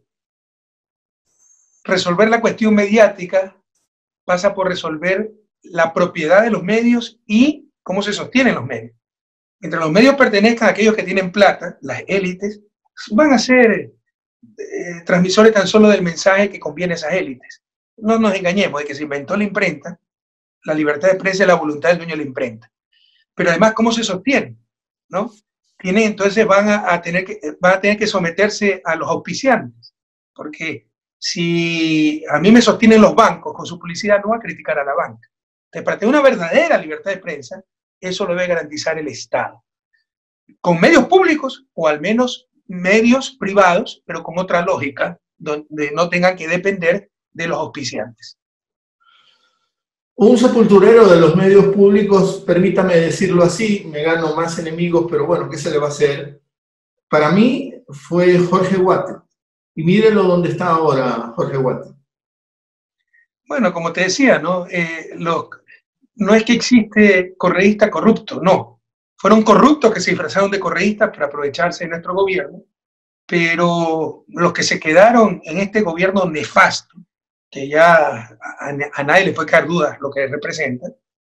resolver la cuestión mediática pasa por resolver la propiedad de los medios y cómo se sostienen los medios. Mientras los medios pertenezcan a aquellos que tienen plata, las élites, van a ser eh, transmisores tan solo del mensaje que conviene a esas élites. No nos engañemos de que se inventó la imprenta, la libertad de prensa es la voluntad del dueño de la imprenta. Pero además, ¿cómo se sostiene? ¿No? Tienen, entonces van a, a tener que, van a tener que someterse a los auspiciantes. Porque si a mí me sostienen los bancos con su publicidad, no va a criticar a la banca. Entonces, para tener una verdadera libertad de prensa, eso lo debe garantizar el Estado. Con medios públicos o al menos medios privados, pero con otra lógica, donde no tengan que depender de los auspiciantes. Un sepulturero de los medios públicos, permítame decirlo así, me gano más enemigos, pero bueno, ¿qué se le va a hacer? Para mí fue Jorge Waters. Y mírenlo donde está ahora Jorge Waters. Bueno, como te decía, ¿no? Eh, los... No es que existe correísta corrupto, no. Fueron corruptos que se disfrazaron de correístas para aprovecharse de nuestro gobierno, pero los que se quedaron en este gobierno nefasto, que ya a, a nadie le puede caer dudas lo que representa,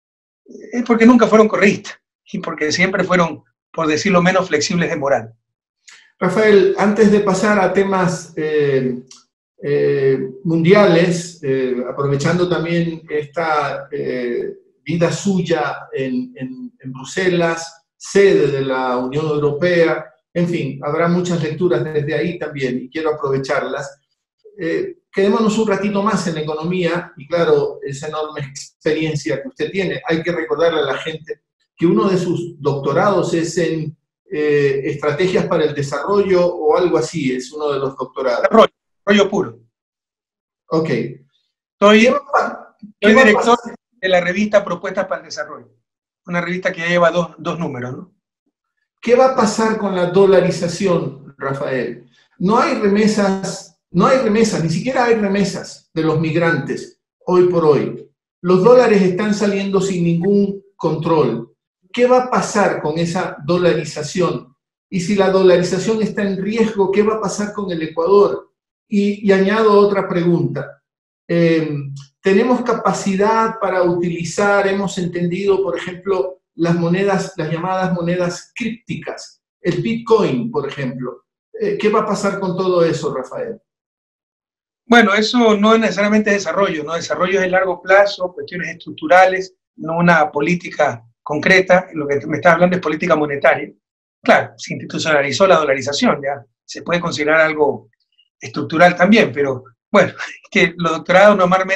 es porque nunca fueron correístas y porque siempre fueron, por decirlo menos, flexibles de moral. Rafael, antes de pasar a temas eh, eh, mundiales, eh, aprovechando también esta... Eh, vida suya en, en, en Bruselas, sede de la Unión Europea, en fin, habrá muchas lecturas desde ahí también y quiero aprovecharlas. Eh, quedémonos un ratito más en la economía y claro, esa enorme experiencia que usted tiene. Hay que recordarle a la gente que uno de sus doctorados es en eh, estrategias para el desarrollo o algo así, es uno de los doctorados. Desarrollo, desarrollo puro. Ok. Soy, soy director de la revista Propuestas para el Desarrollo, una revista que ya lleva dos, dos números, ¿no? ¿Qué va a pasar con la dolarización, Rafael? No hay remesas, no hay remesas, ni siquiera hay remesas de los migrantes hoy por hoy. Los dólares están saliendo sin ningún control. ¿Qué va a pasar con esa dolarización? Y si la dolarización está en riesgo, ¿qué va a pasar con el Ecuador? Y, y añado otra pregunta. Eh, ¿Tenemos capacidad para utilizar, hemos entendido, por ejemplo, las monedas, las llamadas monedas crípticas, el Bitcoin, por ejemplo? Eh, ¿Qué va a pasar con todo eso, Rafael? Bueno, eso no es necesariamente desarrollo, ¿no? Desarrollo es de largo plazo, cuestiones estructurales, no una política concreta. Lo que me estás hablando es política monetaria. Claro, se institucionalizó la dolarización, ya se puede considerar algo estructural también, pero bueno, que los doctorados normalmente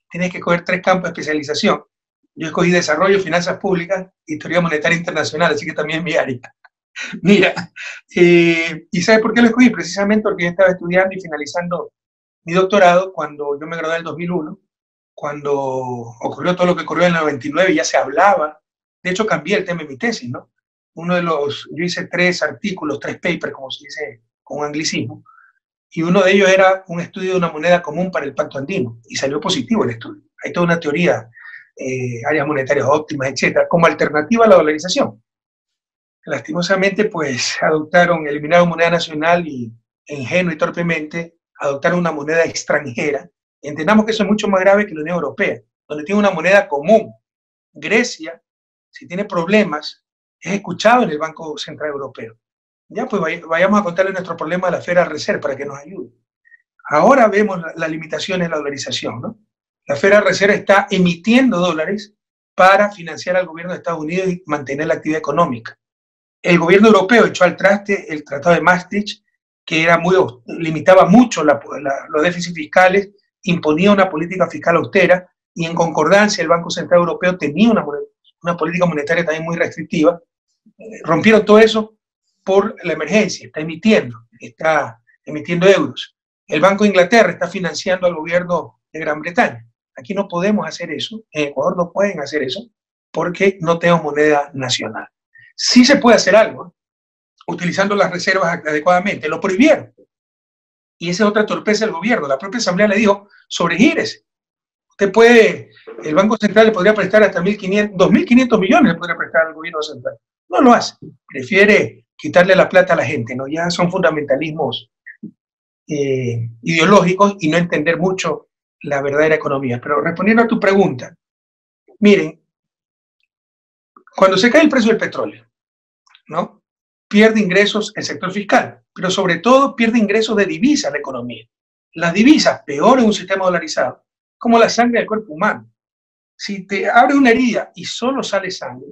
tienes que escoger tres campos de especialización. Yo escogí desarrollo, finanzas públicas y teoría monetaria internacional, así que también es mi área. Mira, eh, ¿y sabes por qué lo escogí? Precisamente porque yo estaba estudiando y finalizando mi doctorado cuando yo me gradué en el dos mil uno, cuando ocurrió todo lo que ocurrió en el noventa y nueve, ya se hablaba. De hecho, cambié el tema de mi tesis, ¿no? Uno de los, yo hice tres artículos, tres papers, como se dice con anglicismo, y uno de ellos era un estudio de una moneda común para el Pacto Andino, y salió positivo el estudio. Hay toda una teoría, eh, áreas monetarias óptimas, etcétera, como alternativa a la dolarización. Lastimosamente, pues, adoptaron, eliminaron moneda nacional y, ingenuo y torpemente, adoptaron una moneda extranjera. Entendamos que eso es mucho más grave que la Unión Europea, donde tiene una moneda común. Grecia, si tiene problemas, es escuchado en el Banco Central Europeo. Ya, pues vayamos a contarle nuestro problema a la Federal Reserve para que nos ayude. Ahora vemos las la limitaciones de la dolarización, ¿no? La Federal Reserve está emitiendo dólares para financiar al gobierno de Estados Unidos y mantener la actividad económica. El gobierno europeo echó al traste el Tratado de Maastricht, que era muy, limitaba mucho la, la, los déficits fiscales, imponía una política fiscal austera, y en concordancia el Banco Central Europeo tenía una, una política monetaria también muy restrictiva. Eh, rompieron todo eso por la emergencia, está emitiendo, está emitiendo euros. El Banco de Inglaterra está financiando al gobierno de Gran Bretaña. Aquí no podemos hacer eso, en Ecuador no pueden hacer eso, porque no tenemos moneda nacional. Sí se puede hacer algo, ¿eh? Utilizando las reservas adecuadamente. Lo prohibieron. Y esa es otra torpeza del gobierno. La propia Asamblea le dijo, sobregírese. Usted puede, el Banco Central le podría prestar hasta dos mil quinientos millones, le podría prestar al gobierno central. No lo hace. Prefiere quitarle la plata a la gente, ¿no? Ya son fundamentalismos eh, ideológicos y no entender mucho la verdadera economía. Pero respondiendo a tu pregunta, miren, cuando se cae el precio del petróleo, ¿no? Pierde ingresos el sector fiscal, pero sobre todo pierde ingresos de divisas la economía. Las divisas, peor en un sistema dolarizado, como la sangre del cuerpo humano. Si te abre una herida y solo sale sangre,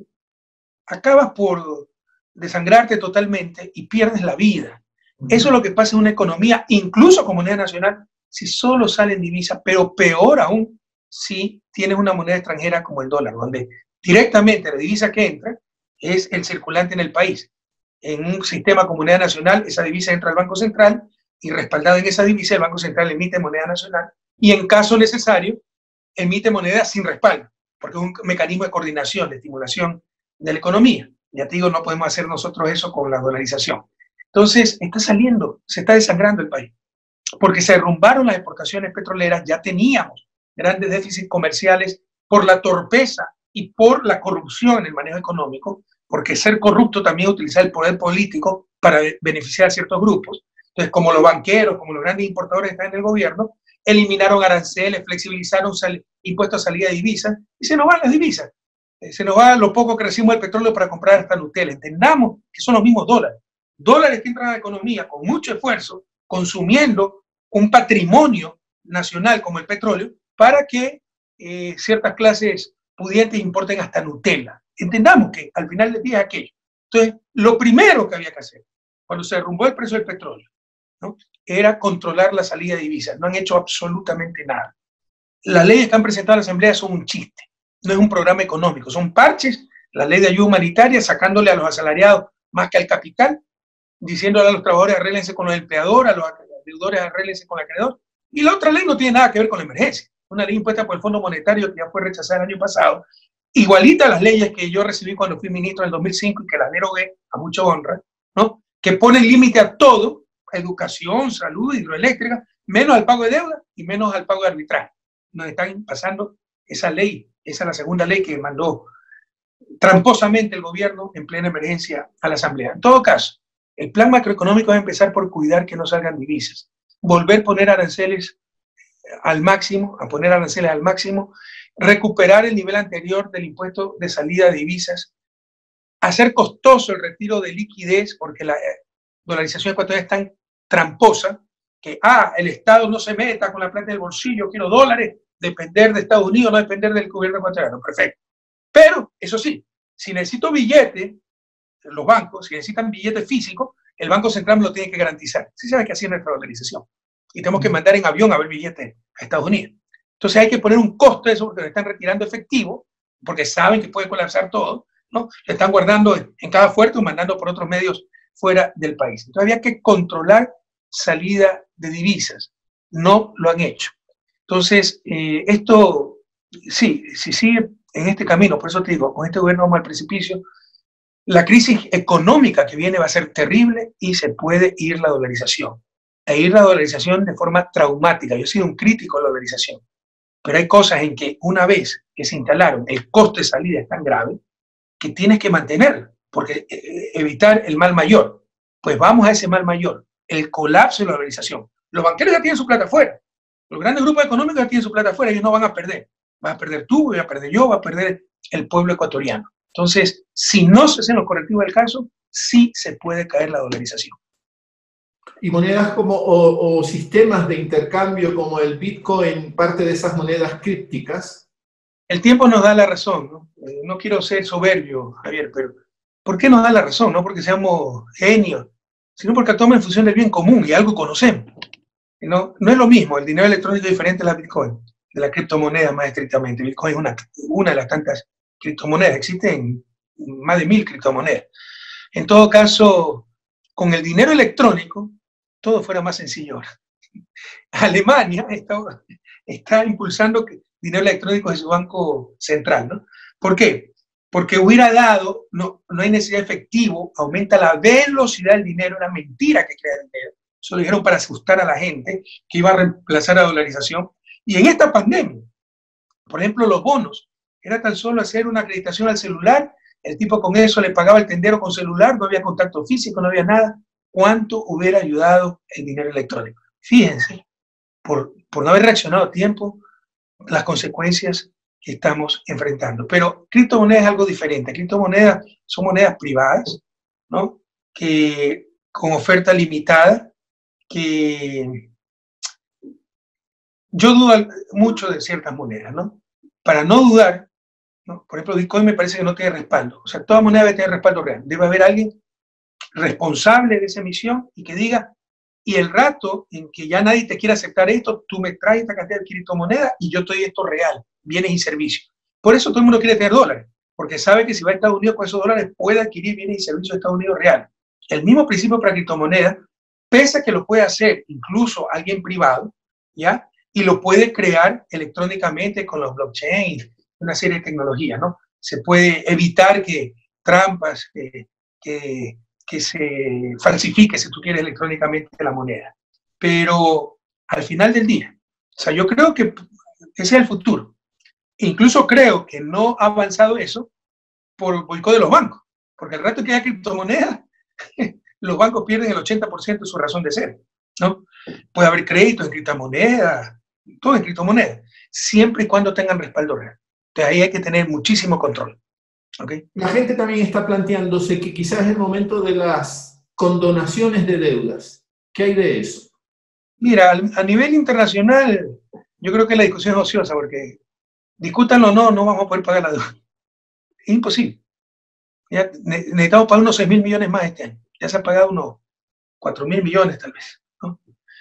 acabas por desangrarte totalmente y pierdes la vida. Eso es lo que pasa en una economía, incluso con moneda nacional, si solo salen divisas, pero peor aún si tienes una moneda extranjera como el dólar, donde directamente la divisa que entra es el circulante en el país. En un sistema con moneda nacional, esa divisa entra al Banco Central y respaldada en esa divisa, el Banco Central emite moneda nacional y en caso necesario emite moneda sin respaldo, porque es un mecanismo de coordinación, de estimulación de la economía. Ya te digo, no podemos hacer nosotros eso con la dolarización. Entonces, está saliendo, se está desangrando el país, porque se derrumbaron las exportaciones petroleras, ya teníamos grandes déficits comerciales por la torpeza y por la corrupción en el manejo económico, porque ser corrupto también es utilizar el poder político para beneficiar a ciertos grupos. Entonces, como los banqueros, como los grandes importadores están en el gobierno, eliminaron aranceles, flexibilizaron impuestos a salida de divisas, y se nos van las divisas. Se nos va lo poco que recibimos del petróleo para comprar hasta Nutella. Entendamos que son los mismos dólares. Dólares que entran a la economía con mucho esfuerzo, consumiendo un patrimonio nacional como el petróleo, para que eh, ciertas clases pudientes importen hasta Nutella. Entendamos que al final del día es aquello. Entonces, lo primero que había que hacer, cuando se derrumbó el precio del petróleo, ¿no?, era controlar la salida de divisas. No han hecho absolutamente nada. Las leyes que han presentado a la Asamblea son un chiste. No es un programa económico, son parches, la ley de ayuda humanitaria, sacándole a los asalariados más que al capital, diciéndole a los trabajadores arréglense con el empleador, a los deudores arréglense con el acreedor. Y la otra ley no tiene nada que ver con la emergencia. Una ley impuesta por el Fondo Monetario que ya fue rechazada el año pasado, igualita a las leyes que yo recibí cuando fui ministro en el dos mil cinco y que las derogué a mucha honra, ¿no?, que ponen límite a todo, a educación, salud, hidroeléctrica, menos al pago de deuda y menos al pago de arbitraje. Nos están pasando esa ley, esa es la segunda ley que mandó tramposamente el gobierno en plena emergencia a la Asamblea. En todo caso, el plan macroeconómico va a empezar por cuidar que no salgan divisas, volver a poner aranceles al máximo, a poner aranceles al máximo, recuperar el nivel anterior del impuesto de salida de divisas, hacer costoso el retiro de liquidez, porque la dolarización ecuatoriana es tan tramposa que, ah, el Estado no se meta con la plata del bolsillo, quiero dólares, depender de Estados Unidos, no depender del gobierno ecuatoriano. Perfecto. Pero, eso sí, si necesito billete, los bancos, si necesitan billete físico, el Banco Central me lo tiene que garantizar. Sí sabe que así es nuestra dolarización. Y tenemos que mandar en avión a ver billetes a Estados Unidos. Entonces hay que poner un costo de eso porque le están retirando efectivo, porque saben que puede colapsar todo, ¿no? Le están guardando en cada fuerte o mandando por otros medios fuera del país. Entonces había que controlar salida de divisas. No lo han hecho. Entonces, eh, esto, sí, si sigue en este camino, por eso te digo, con este gobierno vamos al precipicio, la crisis económica que viene va a ser terrible y se puede ir la dolarización. E ir la dolarización de forma traumática. Yo he sido un crítico de la dolarización, pero hay cosas en que una vez que se instalaron, el coste de salida es tan grave que tienes que mantenerlo, porque eh, evitar el mal mayor. Pues vamos a ese mal mayor, el colapso de la dolarización. Los banqueros ya tienen su plata afuera, los grandes grupos económicos ya tienen su plata afuera, ellos no van a perder. Vas a perder tú, voy a perder yo, va a perder el pueblo ecuatoriano. Entonces, si no se hacen los correctivos del caso, sí se puede caer la dolarización. Y monedas como, o, o sistemas de intercambio como el Bitcoin, parte de esas monedas crípticas. El tiempo nos da la razón, ¿no? Eh, no quiero ser soberbio, Javier, pero ¿por qué nos da la razón? No porque seamos genios, sino porque actuamos en función del bien común y algo conocemos. No, no es lo mismo, el dinero electrónico es diferente a la Bitcoin, de la criptomoneda más estrictamente. Bitcoin es una, una de las tantas criptomonedas, existen más de mil criptomonedas. En todo caso, con el dinero electrónico, todo fuera más sencillo ahora. Alemania está, está impulsando dinero electrónico de su banco central, ¿no? ¿Por qué? Porque hubiera dado, no, no hay necesidad de efectivo, aumenta la velocidad del dinero, una mentira que crea el dinero. Eso lo dijeron para asustar a la gente, que iba a reemplazar la dolarización. Y en esta pandemia, por ejemplo, los bonos, era tan solo hacer una acreditación al celular, el tipo con eso le pagaba el tendero con celular, no había contacto físico, no había nada. ¿Cuánto hubiera ayudado el dinero electrónico? Fíjense, por, por no haber reaccionado a tiempo, las consecuencias que estamos enfrentando. Pero criptomonedas es algo diferente. Criptomonedas son monedas privadas, ¿no? Que con oferta limitada, que yo dudo mucho de ciertas monedas, ¿no? Para no dudar, ¿no? Por ejemplo, Bitcoin me parece que no tiene respaldo. O sea, toda moneda debe tener respaldo real. Debe haber alguien responsable de esa emisión y que diga, y el rato en que ya nadie te quiere aceptar esto, tú me traes esta cantidad de criptomonedas y yo te doy esto real, bienes y servicios. Por eso todo el mundo quiere tener dólares, porque sabe que si va a Estados Unidos con esos dólares puede adquirir bienes y servicios de Estados Unidos real. El mismo principio para criptomonedas, pese a que lo puede hacer incluso alguien privado, ¿ya? Y lo puede crear electrónicamente con los blockchains, una serie de tecnologías, ¿no? Se puede evitar que trampas, que, que, que se falsifique, si tú quieres, electrónicamente la moneda. Pero al final del día, o sea, yo creo que ese es el futuro. Incluso creo que no ha avanzado eso por el boicot de los bancos, porque al rato que haya criptomonedas, los bancos pierden el ochenta por ciento de su razón de ser, ¿no? Puede haber créditos en criptomonedas, todo en criptomonedas, siempre y cuando tengan respaldo real. Entonces ahí hay que tener muchísimo control. ¿Okay? La gente también está planteándose que quizás es el momento de las condonaciones de deudas. ¿Qué hay de eso? Mira, a nivel internacional, yo creo que la discusión es ociosa, porque discútanlo o no, no vamos a poder pagar la deuda. Es imposible. Ya necesitamos pagar unos seis mil millones más este año. Ya se han pagado unos cuatro mil millones tal vez, ¿no?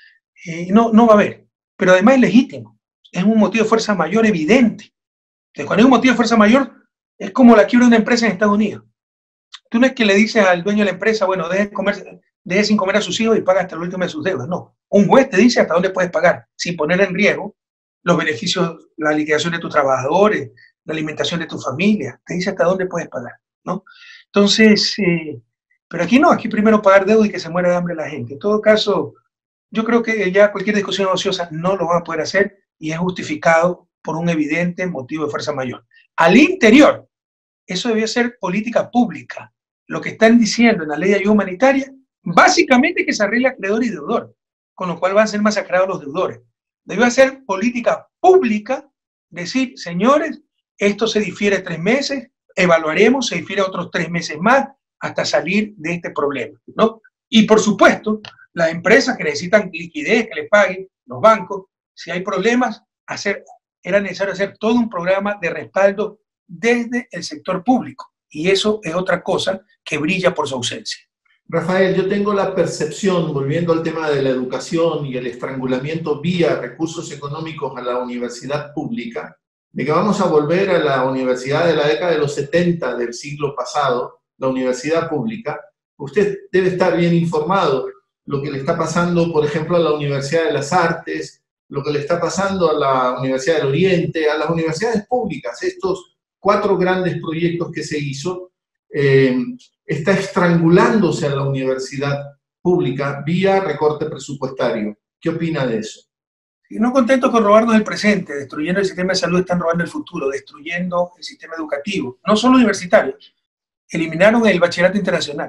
Y no, no va a haber. Pero además es legítimo. Es un motivo de fuerza mayor evidente. Entonces, cuando hay un motivo de fuerza mayor, es como la quiebra de una empresa en Estados Unidos. Tú no es que le dices al dueño de la empresa, bueno, deje, comer, deje sin comer a sus hijos y paga hasta el último de sus deudas. No. Un juez te dice hasta dónde puedes pagar, sin poner en riesgo los beneficios, la liquidación de tus trabajadores, la alimentación de tu familia. Te dice hasta dónde puedes pagar, ¿no? Entonces, eh, pero aquí no, aquí primero pagar deuda y que se muera de hambre la gente. En todo caso, yo creo que ya cualquier discusión ociosa no lo van a poder hacer y es justificado por un evidente motivo de fuerza mayor. Al interior, eso debió ser política pública. Lo que están diciendo en la ley de ayuda humanitaria, básicamente que se arregle acreedor y deudor, con lo cual van a ser masacrados los deudores. Debió ser política pública, decir, señores, esto se difiere tres meses, evaluaremos, se difiere otros tres meses más hasta salir de este problema, ¿no? Y por supuesto, las empresas que necesitan liquidez, que les paguen, los bancos, si hay problemas, hacer, era necesario hacer todo un programa de respaldo desde el sector público. Y eso es otra cosa que brilla por su ausencia. Rafael, yo tengo la percepción, volviendo al tema de la educación y el estrangulamiento vía recursos económicos a la universidad pública, de que vamos a volver a la universidad de la década de los setenta del siglo pasado, la universidad pública. Usted debe estar bien informado lo que le está pasando, por ejemplo, a la Universidad de las Artes, lo que le está pasando a la Universidad del Oriente, a las universidades públicas, estos cuatro grandes proyectos que se hizo, eh, está estrangulándose a la universidad pública vía recorte presupuestario. ¿Qué opina de eso? Y no contentos con robarnos el presente, destruyendo el sistema de salud, están robando el futuro, destruyendo el sistema educativo, no solo universitario, eliminaron el bachillerato internacional.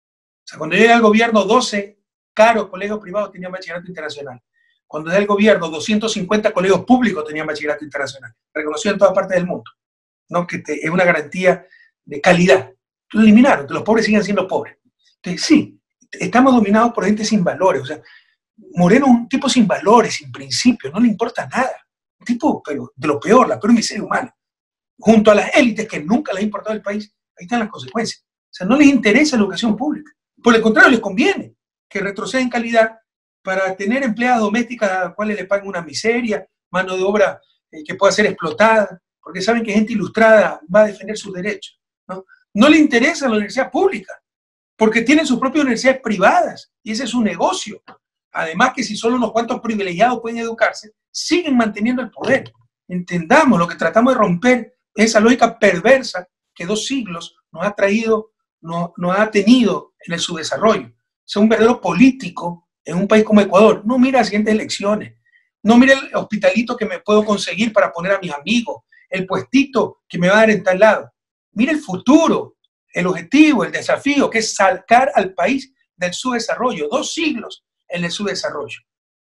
O sea, cuando llega el gobierno, doce caros colegios privados tenían bachillerato internacional. Cuando llega el gobierno, doscientos cincuenta colegios públicos tenían bachillerato internacional, reconocido en todas partes del mundo, ¿no? Que te, es una garantía de calidad. Lo eliminaron, que los pobres sigan siendo pobres. Entonces, sí, estamos dominados por gente sin valores. O sea, Moreno es un tipo sin valores, sin principios, no le importa nada. Un tipo pero, de lo peor, la peor miseria humana. Junto a las élites que nunca les ha importado el país, ahí están las consecuencias. O sea, no les interesa la educación pública. Por el contrario, les conviene que retroceda en calidad para tener empleadas domésticas a las cuales le paguen una miseria, mano de obra eh, que pueda ser explotada, porque saben que gente ilustrada va a defender sus derechos, ¿no? No le interesa la universidad pública, porque tienen sus propias universidades privadas, y ese es su negocio. Además que si solo unos cuantos privilegiados pueden educarse, siguen manteniendo el poder. Entendamos, lo que tratamos de romper es esa lógica perversa que dos siglos nos ha traído, nos, nos ha tenido en el subdesarrollo. Ser un verdadero político en un país como Ecuador, no mira las siguientes elecciones, no mira el hospitalito que me puedo conseguir para poner a mis amigos, el puestito que me va a dar en tal lado. Mira el futuro, el objetivo, el desafío, que es sacar al país del subdesarrollo, dos siglos en el subdesarrollo.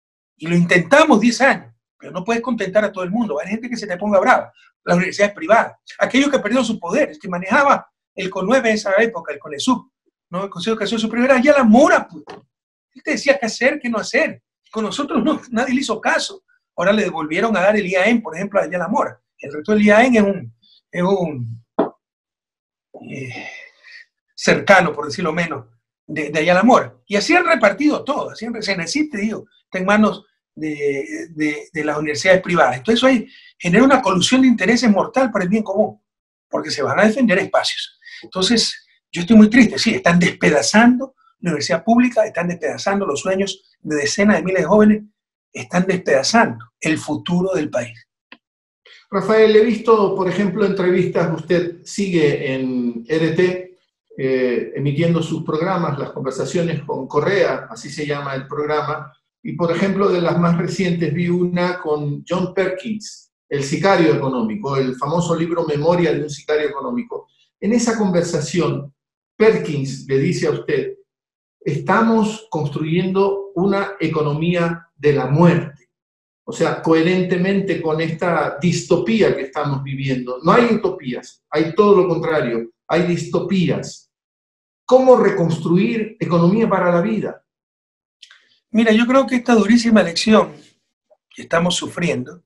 Y lo intentamos diez años, pero no puedes contentar a todo el mundo. Hay gente que se te ponga brava, las universidades privadas, aquellos que perdieron su poder, el que manejaba el CONUEP en esa época, el CONESUB, ¿no? El Consejo de Educación Superior, era Ayala Mora, pues. Él te decía qué hacer, qué no hacer. Con nosotros no, nadie le hizo caso. Ahora le devolvieron a dar el I A E N, por ejemplo, a Ayala Mora. El resto del I A E N es un, es un eh, cercano, por decirlo menos, de, de Ayala Mora. Y así han repartido todo. Así han, se necesita, digo, está en manos de, de, de las universidades privadas. Entonces eso hay, genera una colusión de intereses mortal para el bien común, porque se van a defender espacios. Entonces, yo estoy muy triste. Sí, están despedazando la universidad pública, están despedazando los sueños de decenas de miles de jóvenes, están despedazando el futuro del país. Rafael, he visto, por ejemplo, entrevistas, usted sigue en R T, eh, emitiendo sus programas, las conversaciones con Correa, así se llama el programa, y por ejemplo, de las más recientes vi una con John Perkins, el sicario económico, el famoso libro Memoria de un sicario económico. En esa conversación, Perkins le dice a usted: estamos construyendo una economía de la muerte. O sea, coherentemente con esta distopía que estamos viviendo. No hay utopías, hay todo lo contrario, hay distopías. ¿Cómo reconstruir economía para la vida? Mira, yo creo que esta durísima lección que estamos sufriendo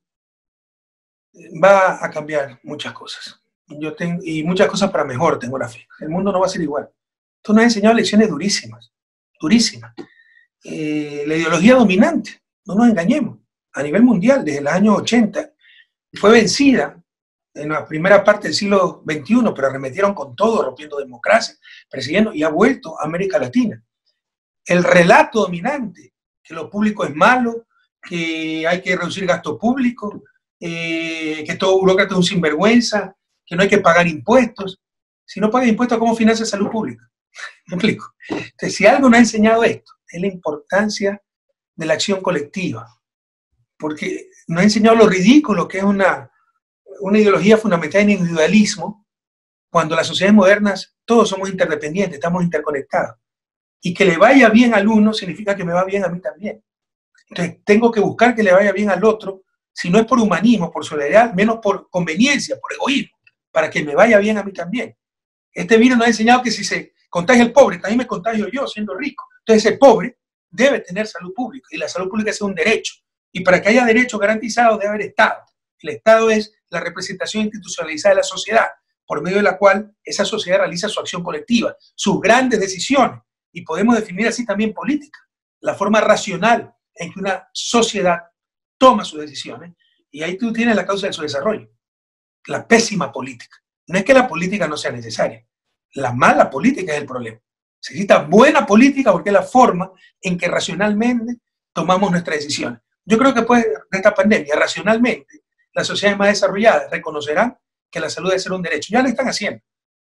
va a cambiar muchas cosas. Yo tengo, y muchas cosas para mejor, tengo la fe. El mundo no va a ser igual. Esto nos ha enseñado lecciones durísimas, durísimas. Eh, la ideología dominante, no nos engañemos, a nivel mundial, desde los años ochenta, fue vencida en la primera parte del siglo veintiuno, pero arremetieron con todo, rompiendo democracia, persiguiendo, y ha vuelto a América Latina. El relato dominante, que lo público es malo, que hay que reducir gasto público, eh, que todo burócrata es un sinvergüenza, que no hay que pagar impuestos. Si no pagas impuestos, ¿cómo financia salud pública? ¿Me explico? Entonces, si algo nos ha enseñado esto, es la importancia de la acción colectiva, porque nos ha enseñado lo ridículo que es una, una ideología fundamentada en el individualismo, cuando las sociedades modernas todos somos interdependientes, estamos interconectados, y que le vaya bien al uno significa que me va bien a mí también. Entonces tengo que buscar que le vaya bien al otro, si no es por humanismo, por solidaridad, menos por conveniencia, por egoísmo, para que me vaya bien a mí también. Este virus nos ha enseñado que si se contagia el pobre, también me contagio yo siendo rico. Entonces el pobre debe tener salud pública, y la salud pública es un derecho. Y para que haya derecho garantizado debe haber Estado. El Estado es la representación institucionalizada de la sociedad, por medio de la cual esa sociedad realiza su acción colectiva, sus grandes decisiones. y podemos definir así también política, la forma racional en que una sociedad toma sus decisiones, y ahí tú tienes la causa de su desarrollo, la pésima política. No es que la política no sea necesaria, la mala política es el problema. Se necesita buena política porque es la forma en que racionalmente tomamos nuestras decisiones. Yo creo que después de esta pandemia, racionalmente, las sociedades más desarrolladas reconocerán que la salud debe ser un derecho. Ya lo están haciendo.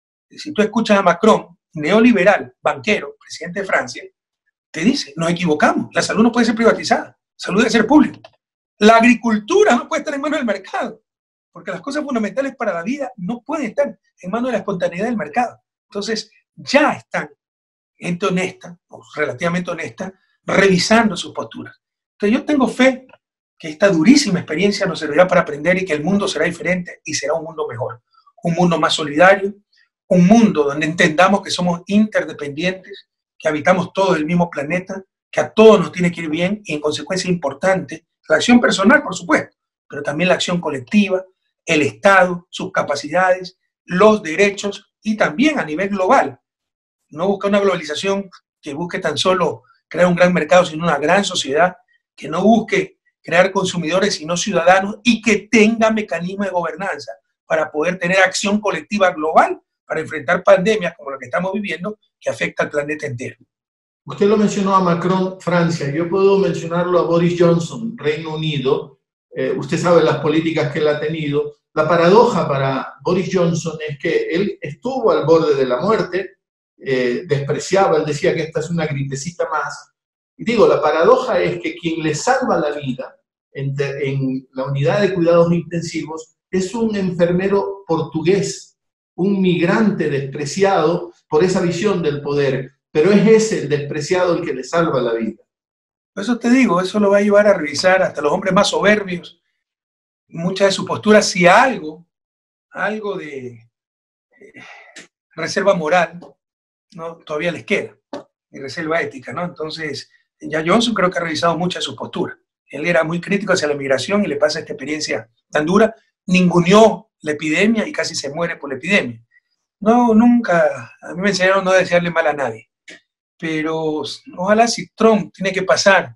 Si tú escuchas a Macron, neoliberal, banquero, presidente de Francia, te dice, nos equivocamos, la salud no puede ser privatizada, la salud debe ser pública. La agricultura no puede estar en manos del mercado, porque las cosas fundamentales para la vida no pueden estar en manos de la espontaneidad del mercado. Entonces, ya están gente honesta, o relativamente honesta, revisando sus posturas. Entonces, yo tengo fe que esta durísima experiencia nos servirá para aprender y que el mundo será diferente y será un mundo mejor, un mundo más solidario, un mundo donde entendamos que somos interdependientes, que habitamos todos el mismo planeta, que a todos nos tiene que ir bien y en consecuencia importante la acción personal, por supuesto, pero también la acción colectiva, el Estado, sus capacidades, los derechos y también a nivel global. No buscar una globalización que busque tan solo crear un gran mercado, sino una gran sociedad, que no busque crear consumidores sino ciudadanos y que tenga mecanismos de gobernanza para poder tener acción colectiva global para enfrentar pandemias como la que estamos viviendo que afecta al planeta entero. Usted lo mencionó a Macron, Francia. Yo puedo mencionarlo a Boris Johnson, Reino Unido. Eh, usted sabe las políticas que él ha tenido. La paradoja para Boris Johnson es que él estuvo al borde de la muerte, eh, despreciaba, él decía que esta es una gritecita más. Y digo, la paradoja es que quien le salva la vida en, en la unidad de cuidados intensivos es un enfermero portugués, un migrante despreciado por esa visión del poder, pero es ese el despreciado el que le salva la vida. Por eso te digo, eso lo va a llevar a revisar hasta los hombres más soberbios, muchas de sus posturas, si algo, algo de eh, reserva moral, ¿no? Todavía les queda, y reserva ética, ¿no? Entonces, ya Johnson creo que ha revisado muchas de sus posturas. Él era muy crítico hacia la migración y le pasa esta experiencia tan dura, ninguneó la epidemia y casi se muere por la epidemia. No, nunca, a mí me enseñaron no desearle mal a nadie, pero ojalá si Trump tiene que pasar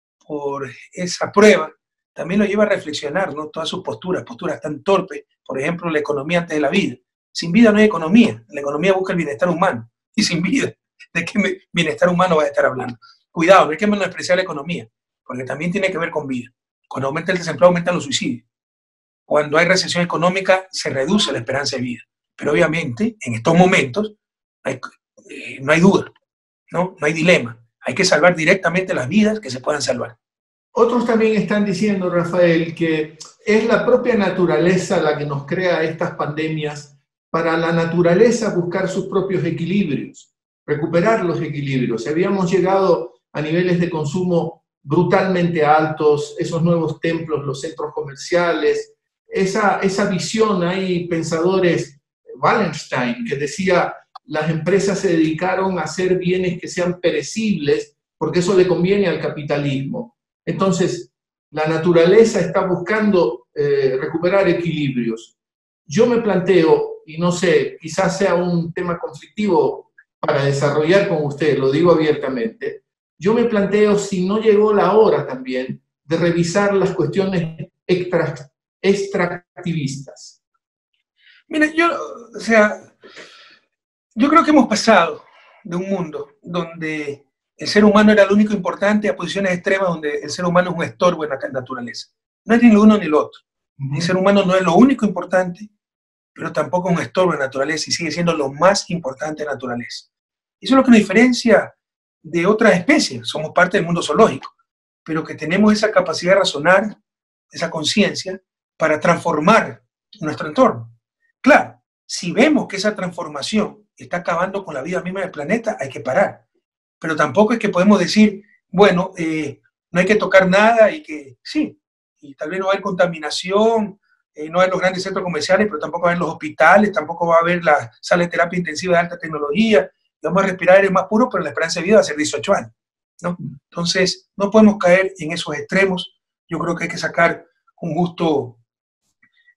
por esa prueba, también lo lleva a reflexionar, ¿no? Todas sus posturas, posturas tan torpes, por ejemplo, la economía antes de la vida. Sin vida no hay economía, la economía busca el bienestar humano, y sin vida, ¿de qué bienestar humano va a estar hablando? Cuidado, no hay que menospreciar la economía, porque también tiene que ver con vida. Cuando aumenta el desempleo, aumentan los suicidios. Cuando hay recesión económica, se reduce la esperanza de vida. Pero obviamente, en estos momentos, hay, eh, no hay duda, ¿no? No hay dilema. Hay que salvar directamente las vidas que se puedan salvar. Otros también están diciendo, Rafael, que es la propia naturaleza la que nos crea estas pandemias, para la naturaleza buscar sus propios equilibrios, recuperar los equilibrios. Habíamos llegado a niveles de consumo brutalmente altos, esos nuevos templos, los centros comerciales, esa, esa visión. Hay pensadores, Wallenstein, que decía, las empresas se dedicaron a hacer bienes que sean perecibles porque eso le conviene al capitalismo. Entonces, la naturaleza está buscando eh, recuperar equilibrios. Yo me planteo, y no sé, quizás sea un tema conflictivo para desarrollar con usted, lo digo abiertamente, yo me planteo si no llegó la hora también de revisar las cuestiones extra, extractivistas. Mira, yo, o sea, yo creo que hemos pasado de un mundo donde el ser humano era lo único importante a posiciones extremas donde el ser humano es un estorbo en la naturaleza. No es ni lo uno ni lo otro. Uh-huh. El ser humano no es lo único importante, pero tampoco es un estorbo en la naturaleza y sigue siendo lo más importante de la naturaleza. Eso es lo que nos diferencia de otras especies. Somos parte del mundo zoológico, pero que tenemos esa capacidad de razonar, esa conciencia, para transformar nuestro entorno. Claro, si vemos que esa transformación está acabando con la vida misma del planeta, hay que parar. Pero tampoco es que podemos decir, bueno, eh, no hay que tocar nada y que sí, y tal vez no va a haber contaminación, eh, no va a haber los grandes centros comerciales, pero tampoco va a haber los hospitales, tampoco va a haber la sala de terapia intensiva de alta tecnología, y vamos a respirar aire más puro, pero la esperanza de vida va a ser dieciocho años, ¿no? Entonces, no podemos caer en esos extremos. Yo creo que hay que sacar un justo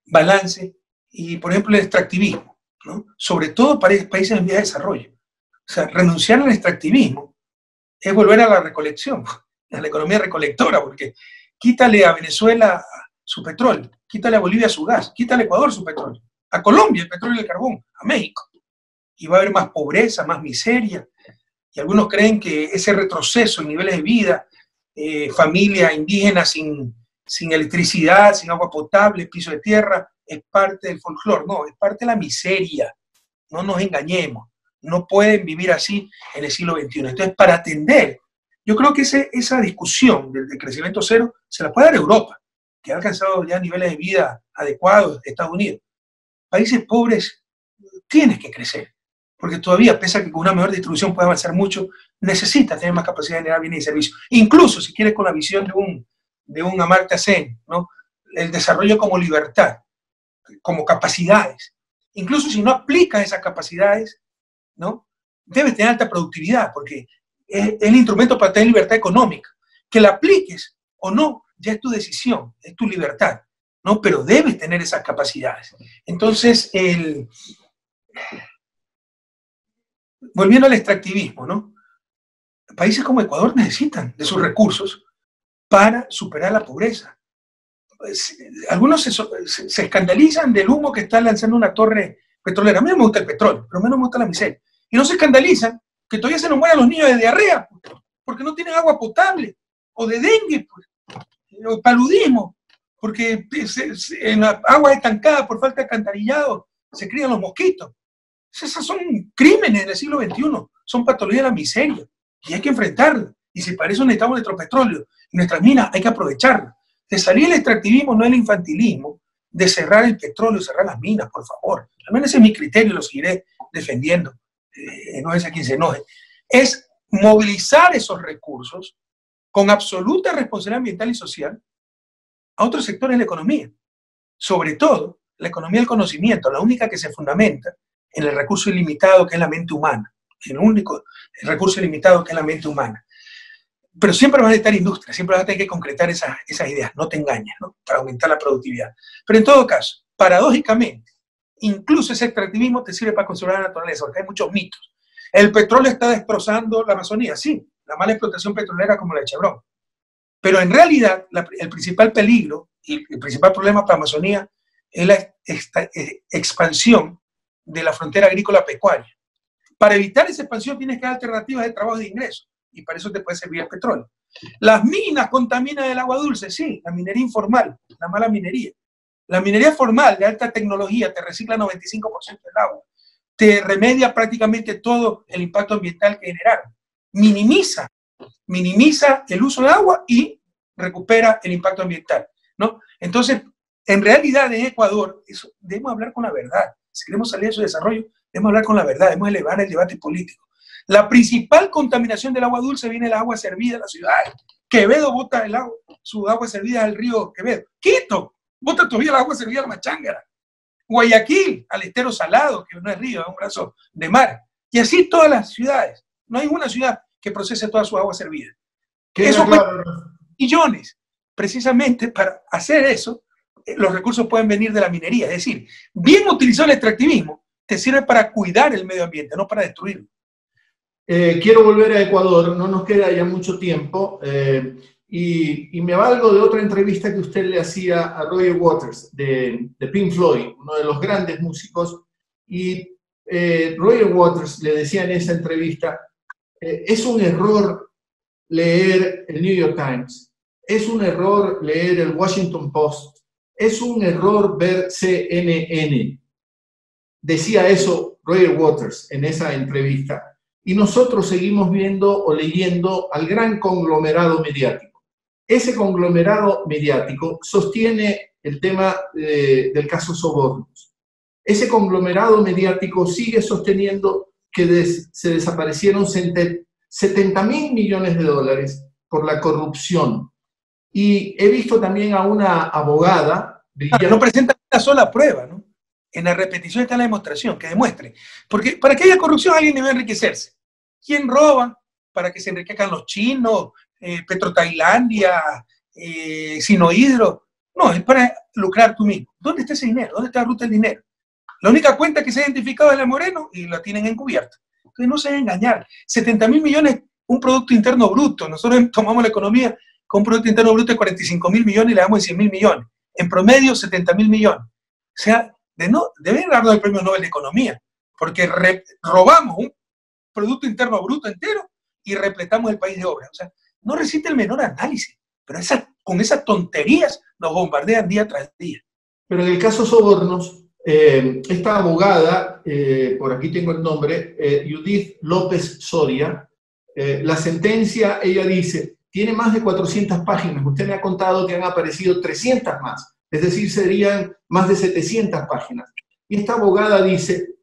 balance y, por ejemplo, el extractivismo, ¿no? Sobre todo para países en vías de desarrollo. O sea, renunciar al extractivismo es volver a la recolección, a la economía recolectora, porque quítale a Venezuela su petróleo, quítale a Bolivia su gas, quítale a Ecuador su petróleo, a Colombia el petróleo y el carbón, a México. Y va a haber más pobreza, más miseria. Y algunos creen que ese retroceso en niveles de vida, eh, familias indígenas sin, sin electricidad, sin agua potable, piso de tierra, es parte del folclore. No, es parte de la miseria. No nos engañemos. No pueden vivir así en el siglo veintiuno. Entonces, para atender, yo creo que ese, esa discusión del, del crecimiento cero se la puede dar Europa, que ha alcanzado ya niveles de vida adecuados, Estados Unidos. Países pobres tienes que crecer, porque todavía, pese a que con una mejor distribución puede avanzar mucho, necesitas tener más capacidad de generar bienes y servicios. Incluso, si quieres, con la visión de un, de un Amartya Sen, ¿no? El desarrollo como libertad, como capacidades. Incluso si no aplicas esas capacidades, ¿no? Debes tener alta productividad, porque es, es el instrumento para tener libertad económica. Que la apliques o no, ya es tu decisión, es tu libertad, ¿no? Pero debes tener esas capacidades. Entonces, el... volviendo al extractivismo, ¿no? Países como Ecuador necesitan de sus recursos para superar la pobreza. Algunos se, se, se escandalizan del humo que está lanzando una torre petrolera. A mí no me gusta el petróleo, pero menos me gusta la miseria. Y no se escandalizan que todavía se nos mueran los niños de diarrea porque no tienen agua potable, o de dengue, pues, o paludismo, porque se, se, en la agua estancada por falta de alcantarillado se crían los mosquitos. Esos son crímenes del siglo veintiuno, son patologías de la miseria, y hay que enfrentarlas. Y si para eso necesitamos nuestro petróleo y nuestras minas, hay que aprovecharlas. De salir el extractivismo no es el infantilismo, de cerrar el petróleo, cerrar las minas, por favor. Al menos ese es mi criterio y lo seguiré defendiendo. Eh, no es a quien se enoje. Es movilizar esos recursos con absoluta responsabilidad ambiental y social a otros sectores de la economía. Sobre todo, la economía del conocimiento, la única que se fundamenta en el recurso ilimitado que es la mente humana. El único el recurso ilimitado que es la mente humana. Pero siempre vas a necesitar industria, siempre vas a tener que concretar esas, esas ideas, no te engañes, ¿no? Para aumentar la productividad. Pero en todo caso, paradójicamente, incluso ese extractivismo te sirve para conservar la naturaleza, porque hay muchos mitos. El petróleo está destrozando la Amazonía, sí, la mala explotación petrolera como la de Chevron. Pero en realidad, la, el principal peligro y el principal problema para la Amazonía es la esta, eh, expansión de la frontera agrícola pecuaria. Para evitar esa expansión tienes que dar alternativas de trabajo y de ingresos, y para eso te puede servir el petróleo. Las minas contaminan el agua dulce, sí, la minería informal, la mala minería. La minería formal de alta tecnología te recicla noventa y cinco por ciento del agua, te remedia prácticamente todo el impacto ambiental que generaron, minimiza, minimiza el uso de agua y recupera el impacto ambiental, ¿no? Entonces, en realidad en Ecuador, eso, debemos hablar con la verdad. Si queremos salir de su desarrollo, debemos hablar con la verdad, debemos elevar el debate político. La principal contaminación del agua dulce viene del agua servida en la ciudad. Quevedo bota el agua, su agua servida al río Quevedo. Quito bota todavía el agua servida a la Machángara. Guayaquil, al estero salado, que no es río, es un brazo de mar. Y así todas las ciudades. No hay una ciudad que procese toda su agua servida. Eso cuesta millones. Precisamente para hacer eso, los recursos pueden venir de la minería. Es decir, bien utilizado el extractivismo te sirve para cuidar el medio ambiente, no para destruirlo. Eh, quiero volver a Ecuador, no nos queda ya mucho tiempo, eh, y, y me valgo de otra entrevista que usted le hacía a Roger Waters de, de Pink Floyd, uno de los grandes músicos, y eh, Roger Waters le decía en esa entrevista, eh, es un error leer el New York Times, es un error leer el Washington Post, es un error ver C N N. Decía eso Roger Waters en esa entrevista. Y nosotros seguimos viendo o leyendo al gran conglomerado mediático. Ese conglomerado mediático sostiene el tema eh, del caso Sobornos. Ese conglomerado mediático sigue sosteniendo que des, se desaparecieron setenta mil millones de dólares por la corrupción. Y he visto también a una abogada... Brillante. No presenta una sola prueba, ¿no? En la repetición está la demostración, que demuestre. Porque para que haya corrupción alguien debe enriquecerse. ¿Quién roba? Para que se enriquezcan los chinos, eh, Petrotailandia, eh, Sinohidro. No, es para lucrar tú mismo. ¿Dónde está ese dinero? ¿Dónde está la ruta del dinero? La única cuenta que se ha identificado es la Moreno y la tienen encubierta. Entonces Entonces no se debe engañar. setenta mil millones, un Producto Interno Bruto. Nosotros tomamos la economía con un Producto Interno Bruto de cuarenta y cinco mil millones y le damos de cien mil millones. En promedio, setenta mil millones. O sea, de no, deben darnos el premio Nobel de Economía, porque re, robamos un Producto Interno Bruto entero y repletamos el país de obra. O sea, no resiste el menor análisis, pero esa, con esas tonterías nos bombardean día tras día. Pero en el caso Sobornos, eh, esta abogada, eh, por aquí tengo el nombre, eh, Judith López Soria, eh, la sentencia, ella dice, tiene más de cuatrocientas páginas. Usted me ha contado que han aparecido trescientas más, es decir, serían más de setecientas páginas. Y esta abogada dice,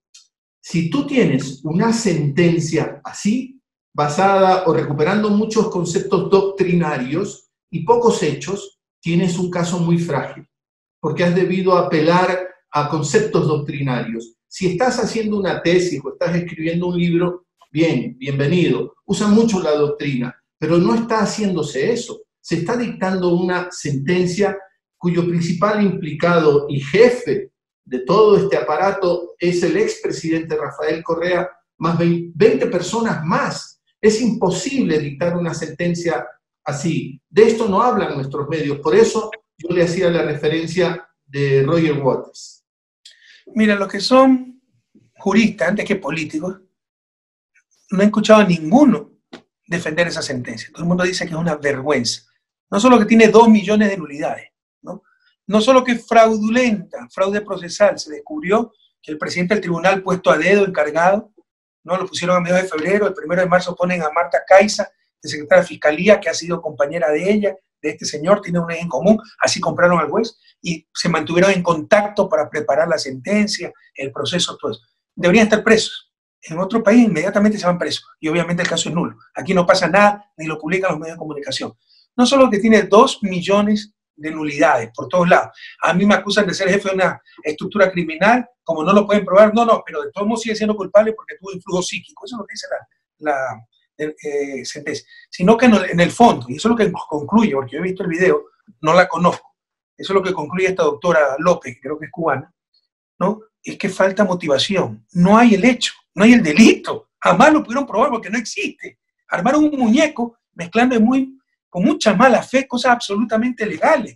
si tú tienes una sentencia así, basada o recuperando muchos conceptos doctrinarios y pocos hechos, tienes un caso muy frágil, porque has debido apelar a conceptos doctrinarios. Si estás haciendo una tesis o estás escribiendo un libro, bien, bienvenido, usa mucho la doctrina, pero no está haciéndose eso. Se está dictando una sentencia cuyo principal implicado y jefe de todo este aparato es el expresidente Rafael Correa, más veinte personas más. Es imposible dictar una sentencia así. De esto no hablan nuestros medios. Por eso yo le hacía la referencia de Roger Waters. Mira, los que son juristas, antes que políticos, no he escuchado a ninguno defender esa sentencia. Todo el mundo dice que es una vergüenza. No solo que tiene dos millones de nulidades, ¿no? No solo que es fraudulenta, fraude procesal. Se descubrió que el presidente del tribunal puesto a dedo, encargado, ¿no? Lo pusieron a mediados de febrero, el primero de marzo ponen a Marta Caiza, de secretaria de Fiscalía, que ha sido compañera de ella, de este señor, tiene un eje en común, así compraron al juez, y se mantuvieron en contacto para preparar la sentencia, el proceso, todo eso. Deberían estar presos. En otro país inmediatamente se van presos, y obviamente el caso es nulo. Aquí no pasa nada, ni lo publican los medios de comunicación. No solo que tiene dos millones de nulidades por todos lados. A mí me acusan de ser jefe de una estructura criminal, como no lo pueden probar, no, no, pero de todos modos sigue siendo culpable porque tuvo influjo psíquico. Eso es lo que dice la, la eh, sentencia. Sino que en el, en el fondo, y eso es lo que concluye, porque yo he visto el video, no la conozco, eso es lo que concluye esta doctora López, que creo que es cubana, ¿no? Es que falta motivación. No hay el hecho, no hay el delito. Jamás lo pudieron probar porque no existe. Armaron un muñeco mezclando muy, con mucha mala fe cosas absolutamente legales.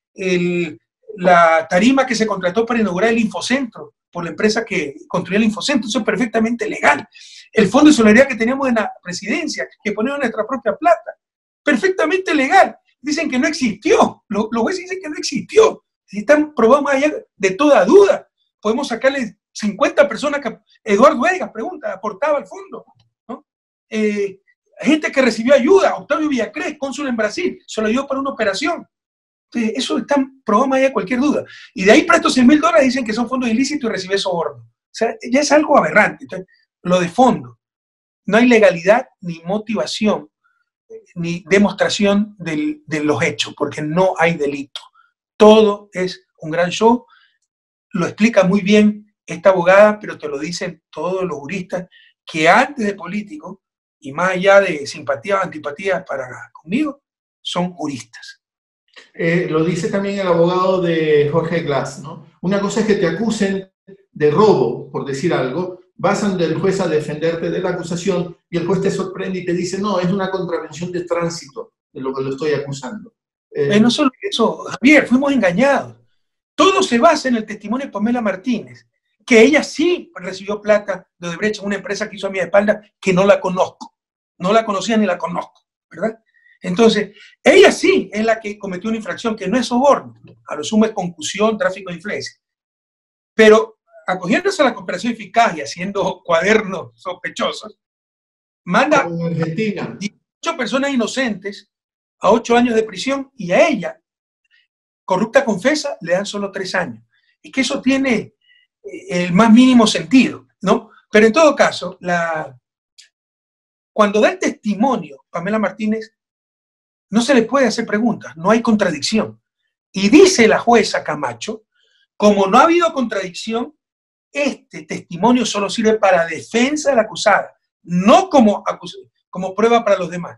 El, la tarima que se contrató para inaugurar el Infocentro por la empresa que construyó el Infocentro, eso es perfectamente legal. El Fondo de Solidaridad que teníamos en la presidencia, que ponemos nuestra propia plata, perfectamente legal. Dicen que no existió, los, los jueces dicen que no existió. Si están probados más allá de toda duda, podemos sacarle cincuenta personas que Eduardo Vegas, pregunta, aportaba al fondo, ¿no? Eh, gente que recibió ayuda, Octavio Villacrés, cónsul en Brasil, se lo dio para una operación. Entonces, eso está probado más allá de cualquier duda. Y de ahí para estos cien mil dólares dicen que son fondos ilícitos y recibe soborno. O sea, ya es algo aberrante. Entonces, lo de fondo, no hay legalidad ni motivación ni demostración del, de los hechos, porque no hay delito. Todo es un gran show. Lo explica muy bien esta abogada, pero te lo dicen todos los juristas que antes de político, y más allá de simpatías o antipatías para conmigo, son juristas. Eh, lo dice también el abogado de Jorge Glass, ¿no? Una cosa es que te acusen de robo, por decir algo, vas ante el juez a defenderte de la acusación y el juez te sorprende y te dice, no, es una contravención de tránsito de lo que lo estoy acusando. Eh, eh, no solo eso, Javier, fuimos engañados. Todo se basa en el testimonio de Pamela Martínez, que ella sí recibió plata de Odebrecht en una empresa que hizo a mi espalda, que no la conozco. No la conocía ni la conozco, ¿verdad? Entonces, ella sí es la que cometió una infracción que no es soborno, a lo sumo es concusión, tráfico de influencia. Pero, acogiéndose a la cooperación eficaz y haciendo cuadernos sospechosos, manda a dieciocho personas inocentes a ocho años de prisión y a ella, corrupta confesa, le dan solo tres años. Y que eso tiene el más mínimo sentido, ¿no? Pero en todo caso, la... cuando da el testimonio Pamela Martínez, no se le puede hacer preguntas, no hay contradicción. Y dice la jueza Camacho, como no ha habido contradicción, este testimonio solo sirve para defensa de la acusada, no como, como prueba para los demás.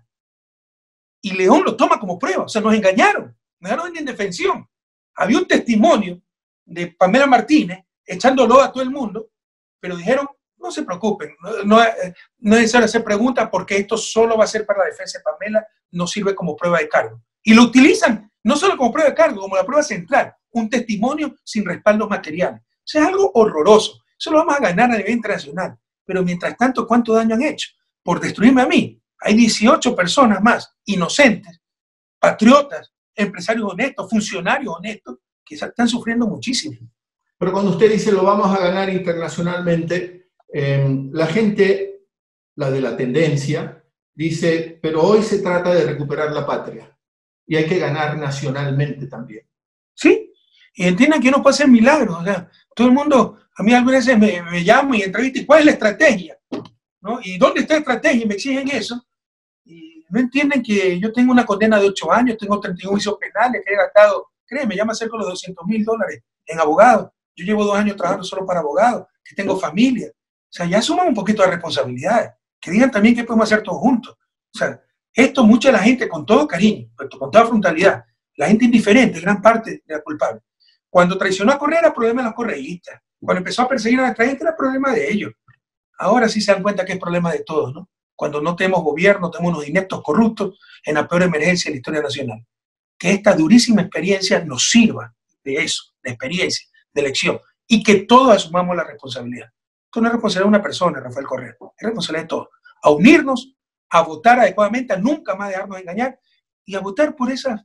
Y León lo toma como prueba, o sea, nos engañaron, nos dejaron en indefensión. Había un testimonio de Pamela Martínez echándolo a todo el mundo, pero dijeron, no se preocupen, no, no, no es necesario hacer preguntas porque esto solo va a ser para la defensa de Pamela, no sirve como prueba de cargo. Y lo utilizan no solo como prueba de cargo, como la prueba central, un testimonio sin respaldos materiales. O sea, es algo horroroso. Eso lo vamos a ganar a nivel internacional. Pero mientras tanto, ¿cuánto daño han hecho? Por destruirme a mí. Hay dieciocho personas más, inocentes, patriotas, empresarios honestos, funcionarios honestos, que están sufriendo muchísimo. Pero cuando usted dice lo vamos a ganar internacionalmente, eh, la gente, la de la tendencia, dice, pero hoy se trata de recuperar la patria y hay que ganar nacionalmente también. Sí, y entiendan que no puede hacer milagros. O sea, todo el mundo, a mí algunas veces me, me llama y entrevista, ¿cuál es la estrategia? ¿No? ¿Y dónde está la estrategia? Y me exigen eso. Y no entienden que yo tengo una condena de ocho años, tengo treinta y un juicios penales, que he gastado, créeme, ya me acerco a los doscientos mil dólares en abogados. Yo llevo dos años trabajando solo para abogados, que tengo familia. O sea, ya suman un poquito de responsabilidades. Que digan también que podemos hacer todos juntos. O sea, esto mucha la gente, con todo cariño, pero con toda frontalidad, la gente indiferente, gran parte de la culpable. Cuando traicionó a Correa era problema de los correístas. Cuando empezó a perseguir a nuestra gente era problema de ellos. Ahora sí se dan cuenta que es problema de todos, ¿no? Cuando no tenemos gobierno, tenemos unos ineptos corruptos en la peor emergencia de la historia nacional. Que esta durísima experiencia nos sirva de eso, de experiencia, de elección, y que todos asumamos la responsabilidad. Esto no es responsabilidad de una persona, Rafael Correa, es responsabilidad de todos. A unirnos, a votar adecuadamente, a nunca más dejarnos engañar, y a votar por esas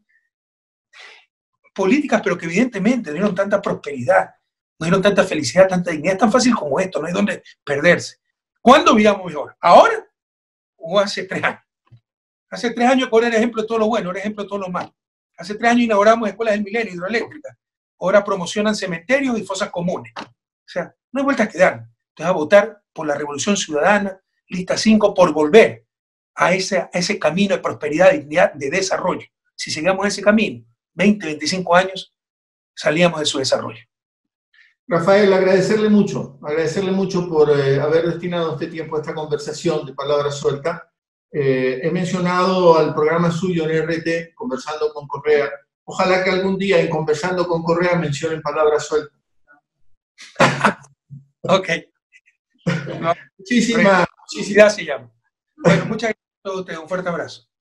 políticas, pero que evidentemente no dieron tanta prosperidad, no dieron tanta felicidad, tanta dignidad, es tan fácil como esto, no hay donde perderse. ¿Cuándo vivamos mejor? ¿Ahora o hace tres años? Hace tres años Correa era ejemplo de todo lo bueno, era ejemplo de todo lo malo. Hace tres años inauguramos escuelas del milenio hidroeléctricas, ahora promocionan cementerios y fosas comunes. O sea, no hay vuelta a quedar. Entonces, a votar por la Revolución Ciudadana, lista cinco, por volver a ese, a ese camino de prosperidad, de dignidad, de desarrollo. Si seguíamos ese camino, veinte, veinticinco años, salíamos de su desarrollo. Rafael, agradecerle mucho, agradecerle mucho por eh, haber destinado este tiempo a esta conversación de Palabra Suelta. Eh, he mencionado al programa suyo en R T, Conversando con Correa. Ojalá que algún día en Conversando con Correa mencionen Palabra Suelta. Ok. No, muchísimas, muchísimas gracias. Bueno, muchas gracias a ustedes. Un fuerte abrazo.